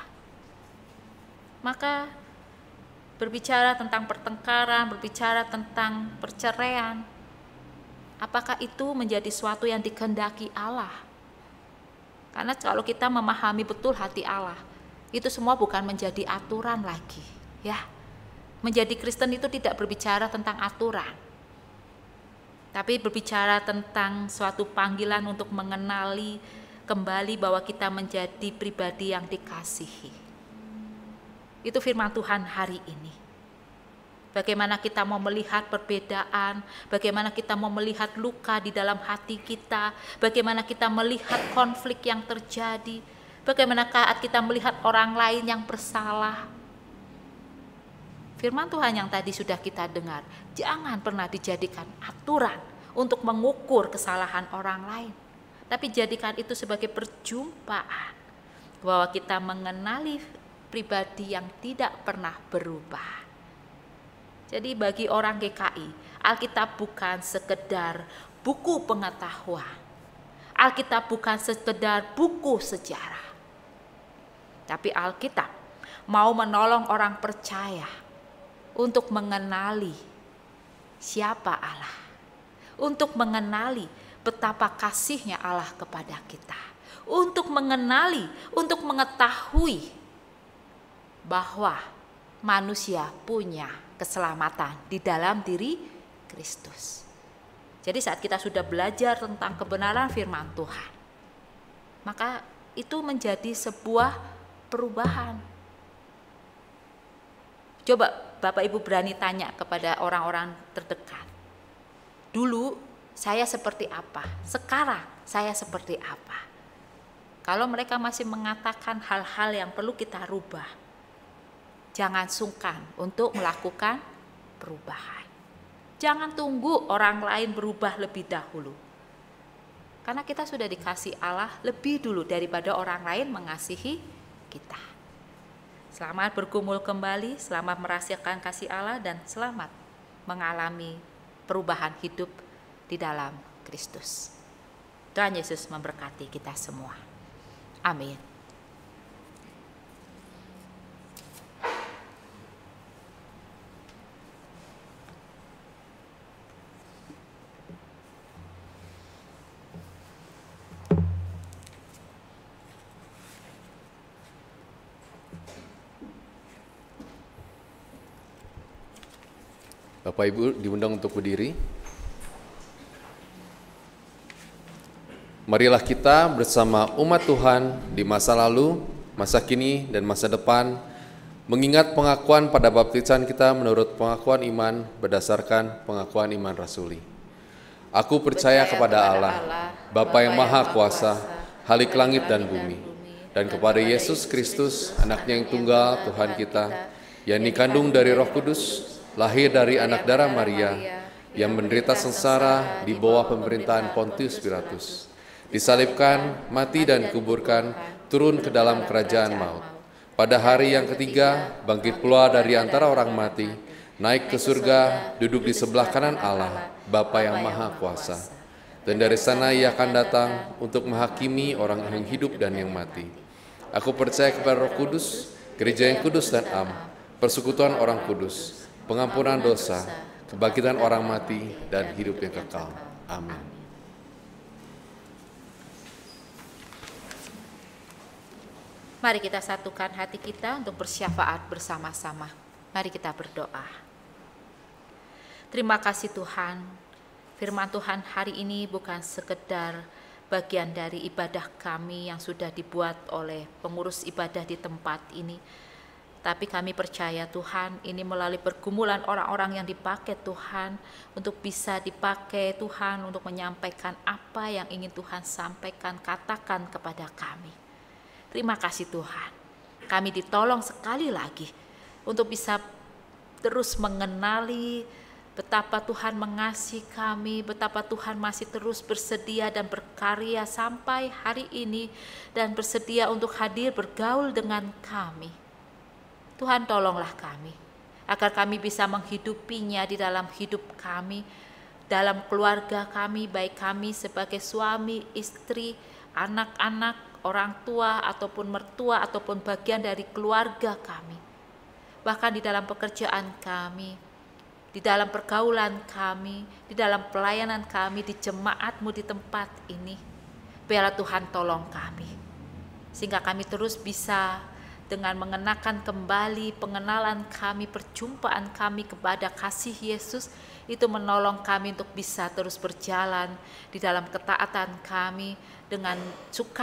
maka berbicara tentang pertengkaran, berbicara tentang perceraian, apakah itu menjadi suatu yang dikehendaki Allah? Karena kalau kita memahami betul hati Allah, itu semua bukan menjadi aturan lagi, ya. Menjadi Kristen itu tidak berbicara tentang aturan, tapi berbicara tentang suatu panggilan untuk mengenali kembali bahwa kita menjadi pribadi yang dikasihi. Itu firman Tuhan hari ini. Bagaimana kita mau melihat perbedaan, bagaimana kita mau melihat luka di dalam hati kita, bagaimana kita melihat konflik yang terjadi, bagaimana saat kita melihat orang lain yang bersalah. Firman Tuhan yang tadi sudah kita dengar, jangan pernah dijadikan aturan untuk mengukur kesalahan orang lain, tapi jadikan itu sebagai perjumpaan bahwa kita mengenali pribadi yang tidak pernah berubah. Jadi bagi orang G K I, Alkitab bukan sekedar buku pengetahuan. Alkitab bukan sekedar buku sejarah. Tapi Alkitab mau menolong orang percaya untuk mengenali siapa Allah. Untuk mengenali betapa kasihnya Allah kepada kita. Untuk mengenali, untuk mengetahui bahwa manusia punya keselamatan di dalam diri Kristus. Jadi saat kita sudah belajar tentang kebenaran firman Tuhan, maka itu menjadi sebuah perubahan. Coba Bapak Ibu berani tanya kepada orang-orang terdekat. Dulu saya seperti apa? Sekarang saya seperti apa? Kalau mereka masih mengatakan hal-hal yang perlu kita rubah, jangan sungkan untuk melakukan perubahan. Jangan tunggu orang lain berubah lebih dahulu. Karena kita sudah dikasih Allah lebih dulu daripada orang lain mengasihi kita. Selamat bergumul kembali, selamat merasakan kasih Allah, dan selamat mengalami perubahan hidup di dalam Kristus. Tuhan Yesus memberkati kita semua. Amin. Bapak Ibu diundang untuk berdiri. Marilah kita bersama umat Tuhan di masa lalu, masa kini, dan masa depan mengingat pengakuan pada baptisan kita menurut pengakuan iman berdasarkan pengakuan iman rasuli. Aku percaya kepada Allah, Bapa yang Maha Kuasa, Halik langit dan bumi, dan kepada Yesus Kristus, anaknya yang tunggal Tuhan kita, yang dikandung dari Roh Kudus, lahir dari anak darah Maria, yang menderita sengsara di bawah pemerintahan Pontius Pilatus, disalibkan, mati dan dikuburkan, turun ke dalam kerajaan maut. Pada hari yang ketiga, bangkit keluar dari antara orang mati, naik ke surga, duduk di sebelah kanan Allah, Bapa yang Maha Kuasa. Dan dari sana Ia akan datang untuk menghakimi orang yang hidup dan yang mati. Aku percaya kepada Roh Kudus, gereja yang kudus dan am, persekutuan orang kudus, pengampunan dosa, kebangkitan orang mati, dan hidup yang kekal. Amin. Mari kita satukan hati kita untuk bersyafaat bersama-sama. Mari kita berdoa. Terima kasih Tuhan, firman Tuhan hari ini bukan sekedar bagian dari ibadah kami yang sudah dibuat oleh pengurus ibadah di tempat ini, tapi kami percaya Tuhan, ini melalui pergumulan orang-orang yang dipakai Tuhan untuk bisa dipakai Tuhan untuk menyampaikan apa yang ingin Tuhan sampaikan, katakan kepada kami. Terima kasih Tuhan, kami ditolong sekali lagi untuk bisa terus mengenali betapa Tuhan mengasihi kami, betapa Tuhan masih terus bersedia dan berkarya sampai hari ini, dan bersedia untuk hadir bergaul dengan kami. Tuhan tolonglah kami, agar kami bisa menghidupinya di dalam hidup kami, dalam keluarga kami, baik kami sebagai suami, istri, anak-anak, orang tua, ataupun mertua, ataupun bagian dari keluarga kami. Bahkan di dalam pekerjaan kami, di dalam pergaulan kami, di dalam pelayanan kami, di jemaat-Mu di tempat ini. Biarlah Tuhan tolong kami, sehingga kami terus bisa dengan mengenakan kembali pengenalan kami, perjumpaan kami kepada kasih Yesus, itu menolong kami untuk bisa terus berjalan di dalam ketaatan kami dengan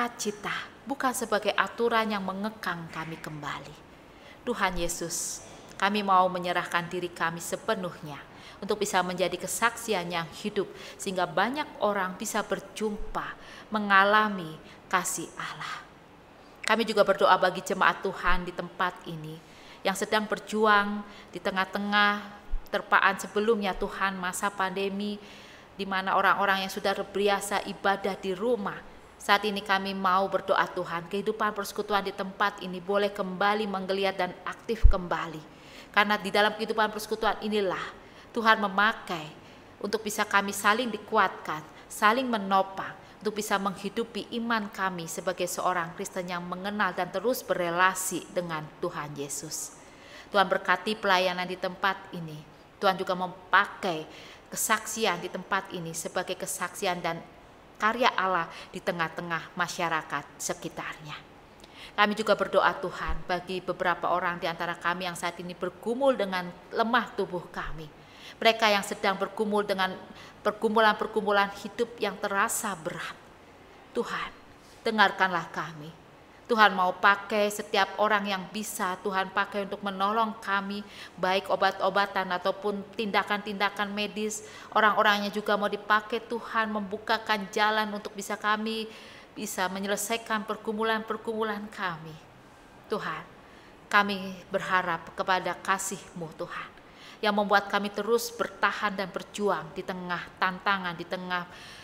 sukacita, bukan sebagai aturan yang mengekang kami kembali. Tuhan Yesus, Kami mau menyerahkan diri kami sepenuhnya untuk bisa menjadi kesaksian yang hidup, sehingga banyak orang bisa berjumpa, mengalami kasih Allah. Kami juga berdoa bagi jemaat Tuhan di tempat ini yang sedang berjuang di tengah-tengah terpaan sebelumnya Tuhan, masa pandemi, di mana orang-orang yang sudah terbiasa ibadah di rumah. Saat ini kami mau berdoa Tuhan, kehidupan persekutuan di tempat ini boleh kembali menggeliat dan aktif kembali. Karena di dalam kehidupan persekutuan inilah Tuhan memakai untuk bisa kami saling dikuatkan, saling menopang, untuk bisa menghidupi iman kami sebagai seorang Kristen yang mengenal dan terus berelasi dengan Tuhan Yesus. Tuhan berkati pelayanan di tempat ini. Tuhan juga memakai kesaksian di tempat ini sebagai kesaksian dan karya Allah di tengah-tengah masyarakat sekitarnya. Kami juga berdoa Tuhan bagi beberapa orang di antara kami yang saat ini bergumul dengan lemah tubuh kami. Mereka yang sedang bergumul dengan pergumulan-pergumulan hidup yang terasa berat. Tuhan, dengarkanlah kami. Tuhan mau pakai setiap orang yang bisa Tuhan pakai untuk menolong kami, baik obat-obatan ataupun tindakan-tindakan medis. Orang-orangnya juga mau dipakai Tuhan membukakan jalan untuk bisa kami bisa menyelesaikan pergumulan-pergumulan kami. Tuhan, kami berharap kepada kasih-Mu Tuhan, yang membuat kami terus bertahan dan berjuang di tengah tantangan, di tengah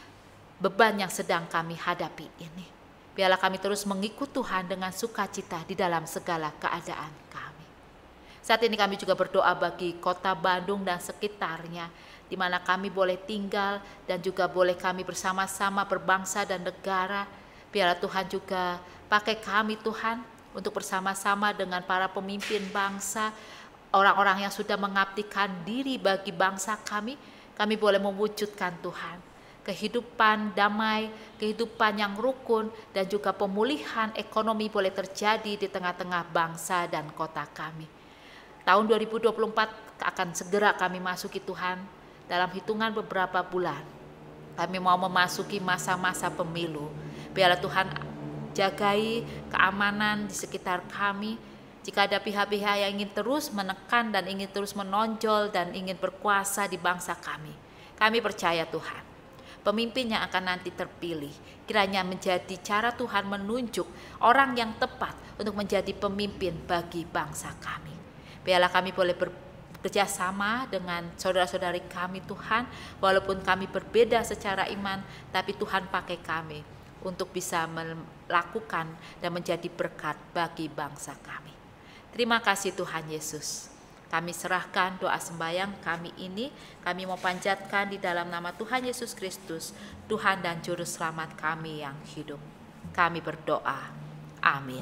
beban yang sedang kami hadapi ini. Biarlah kami terus mengikut Tuhan dengan sukacita di dalam segala keadaan kami. Saat ini kami juga berdoa bagi kota Bandung dan sekitarnya, di mana kami boleh tinggal dan juga boleh kami bersama-sama berbangsa dan negara. Biarlah Tuhan juga pakai kami Tuhan untuk bersama-sama dengan para pemimpin bangsa, orang-orang yang sudah mengabdikan diri bagi bangsa kami. Kami boleh mewujudkan Tuhan kehidupan damai, kehidupan yang rukun, dan juga pemulihan ekonomi boleh terjadi di tengah-tengah bangsa dan kota kami. Tahun dua ribu dua puluh empat akan segera kami masuki Tuhan. Dalam hitungan beberapa bulan, kami mau memasuki masa-masa pemilu. Biarlah Tuhan jagai keamanan di sekitar kami. Jika ada pihak-pihak yang ingin terus menekan dan ingin terus menonjol dan ingin berkuasa di bangsa kami, kami percaya Tuhan, pemimpin yang akan nanti terpilih kiranya menjadi cara Tuhan menunjuk orang yang tepat untuk menjadi pemimpin bagi bangsa kami. Biarlah kami boleh ber kerjasama dengan saudara-saudari kami Tuhan, walaupun kami berbeda secara iman, tapi Tuhan pakai kami untuk bisa melakukan dan menjadi berkat bagi bangsa kami. Terima kasih Tuhan Yesus. Kami serahkan doa sembahyang kami ini, kami mau panjatkan di dalam nama Tuhan Yesus Kristus, Tuhan dan Juru Selamat kami yang hidup. Kami berdoa. Amin.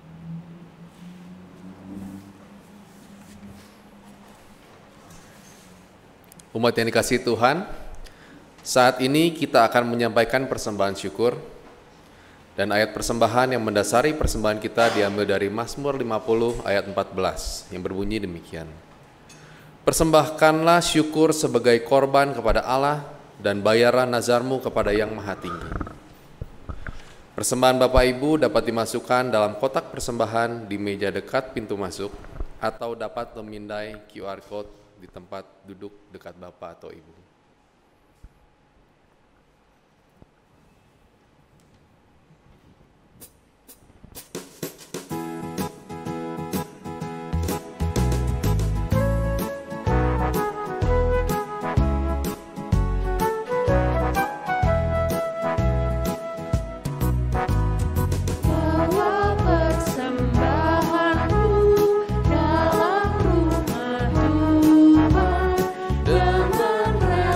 Umat yang dikasihi Tuhan, saat ini kita akan menyampaikan persembahan syukur, dan ayat persembahan yang mendasari persembahan kita diambil dari Mazmur lima puluh ayat empat belas yang berbunyi demikian. Persembahkanlah syukur sebagai korban kepada Allah dan bayarlah nazarmu kepada Yang Maha Tinggi. Persembahan Bapak Ibu dapat dimasukkan dalam kotak persembahan di meja dekat pintu masuk atau dapat memindai Q R code di tempat duduk dekat Bapak atau Ibu. Dengan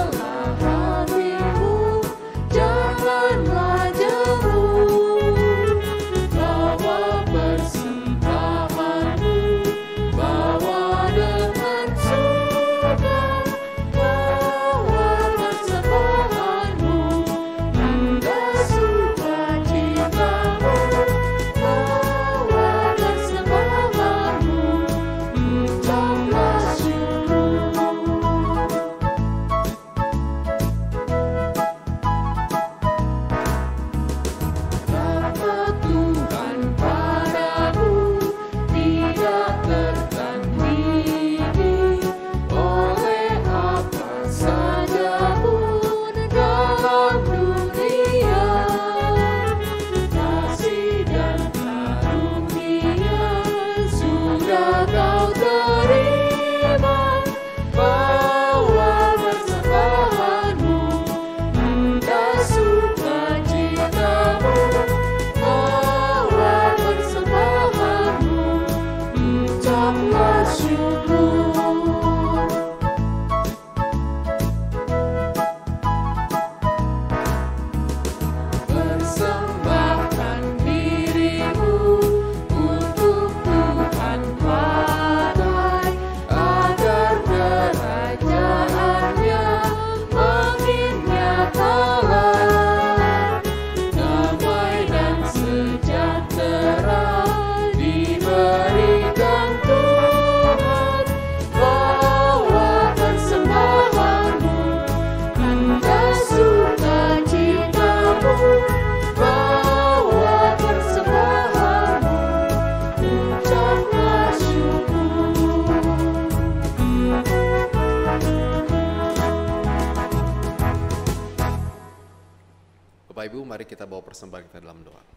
Bapak Ibu, mari kita bawa persembahan kita dalam doa.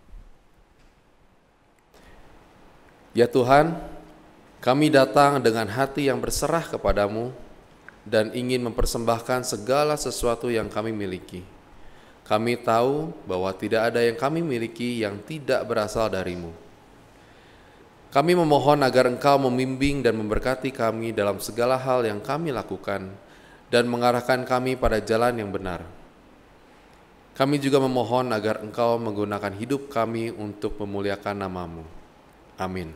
Ya Tuhan, kami datang dengan hati yang berserah kepadamu dan ingin mempersembahkan segala sesuatu yang kami miliki. Kami tahu bahwa tidak ada yang kami miliki yang tidak berasal darimu. Kami memohon agar Engkau membimbing dan memberkati kami dalam segala hal yang kami lakukan dan mengarahkan kami pada jalan yang benar. Kami juga memohon agar Engkau menggunakan hidup kami untuk memuliakan nama-Mu. Amin.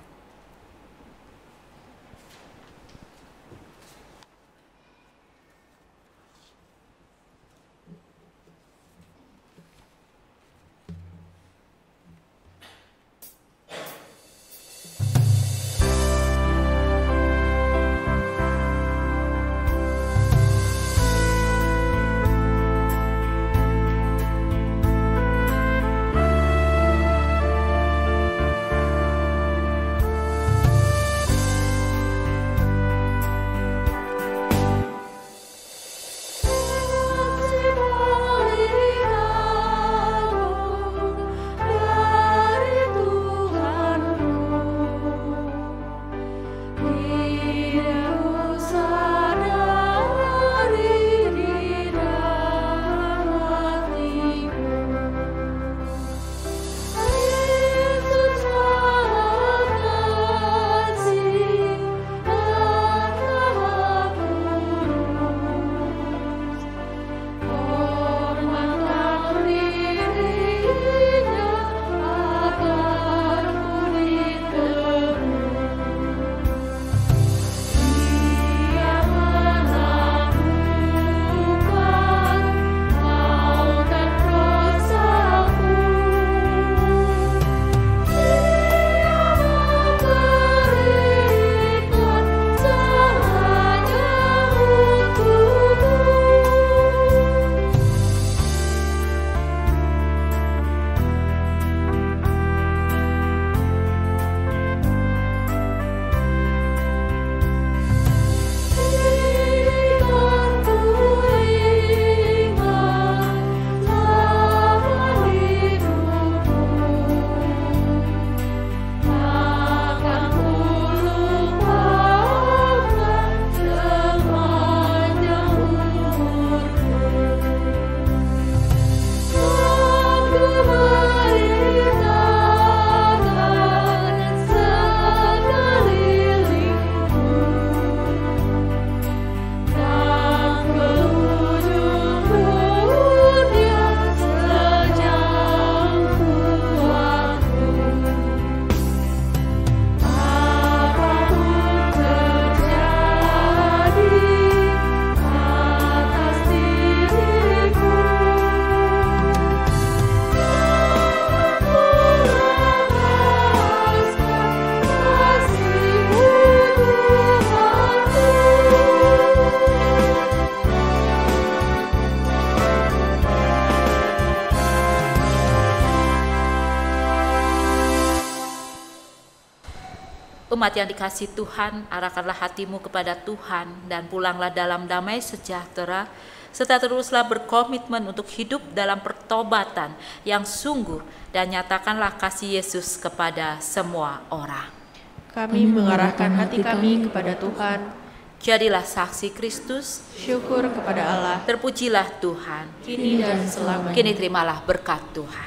Umat yang dikasihi Tuhan, arahkanlah hatimu kepada Tuhan dan pulanglah dalam damai sejahtera, serta teruslah berkomitmen untuk hidup dalam pertobatan yang sungguh dan nyatakanlah kasih Yesus kepada semua orang. Kami mengarahkan hati kami kepada Tuhan. Jadilah saksi Kristus, Syukur kepada Allah, terpujilah Tuhan, kini dan selamanya. kini terimalah berkat Tuhan.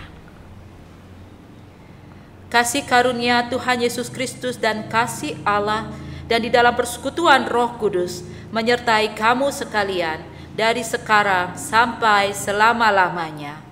Kasih karunia Tuhan Yesus Kristus dan kasih Allah dan di dalam persekutuan Roh Kudus menyertai kamu sekalian dari sekarang sampai selama-lamanya.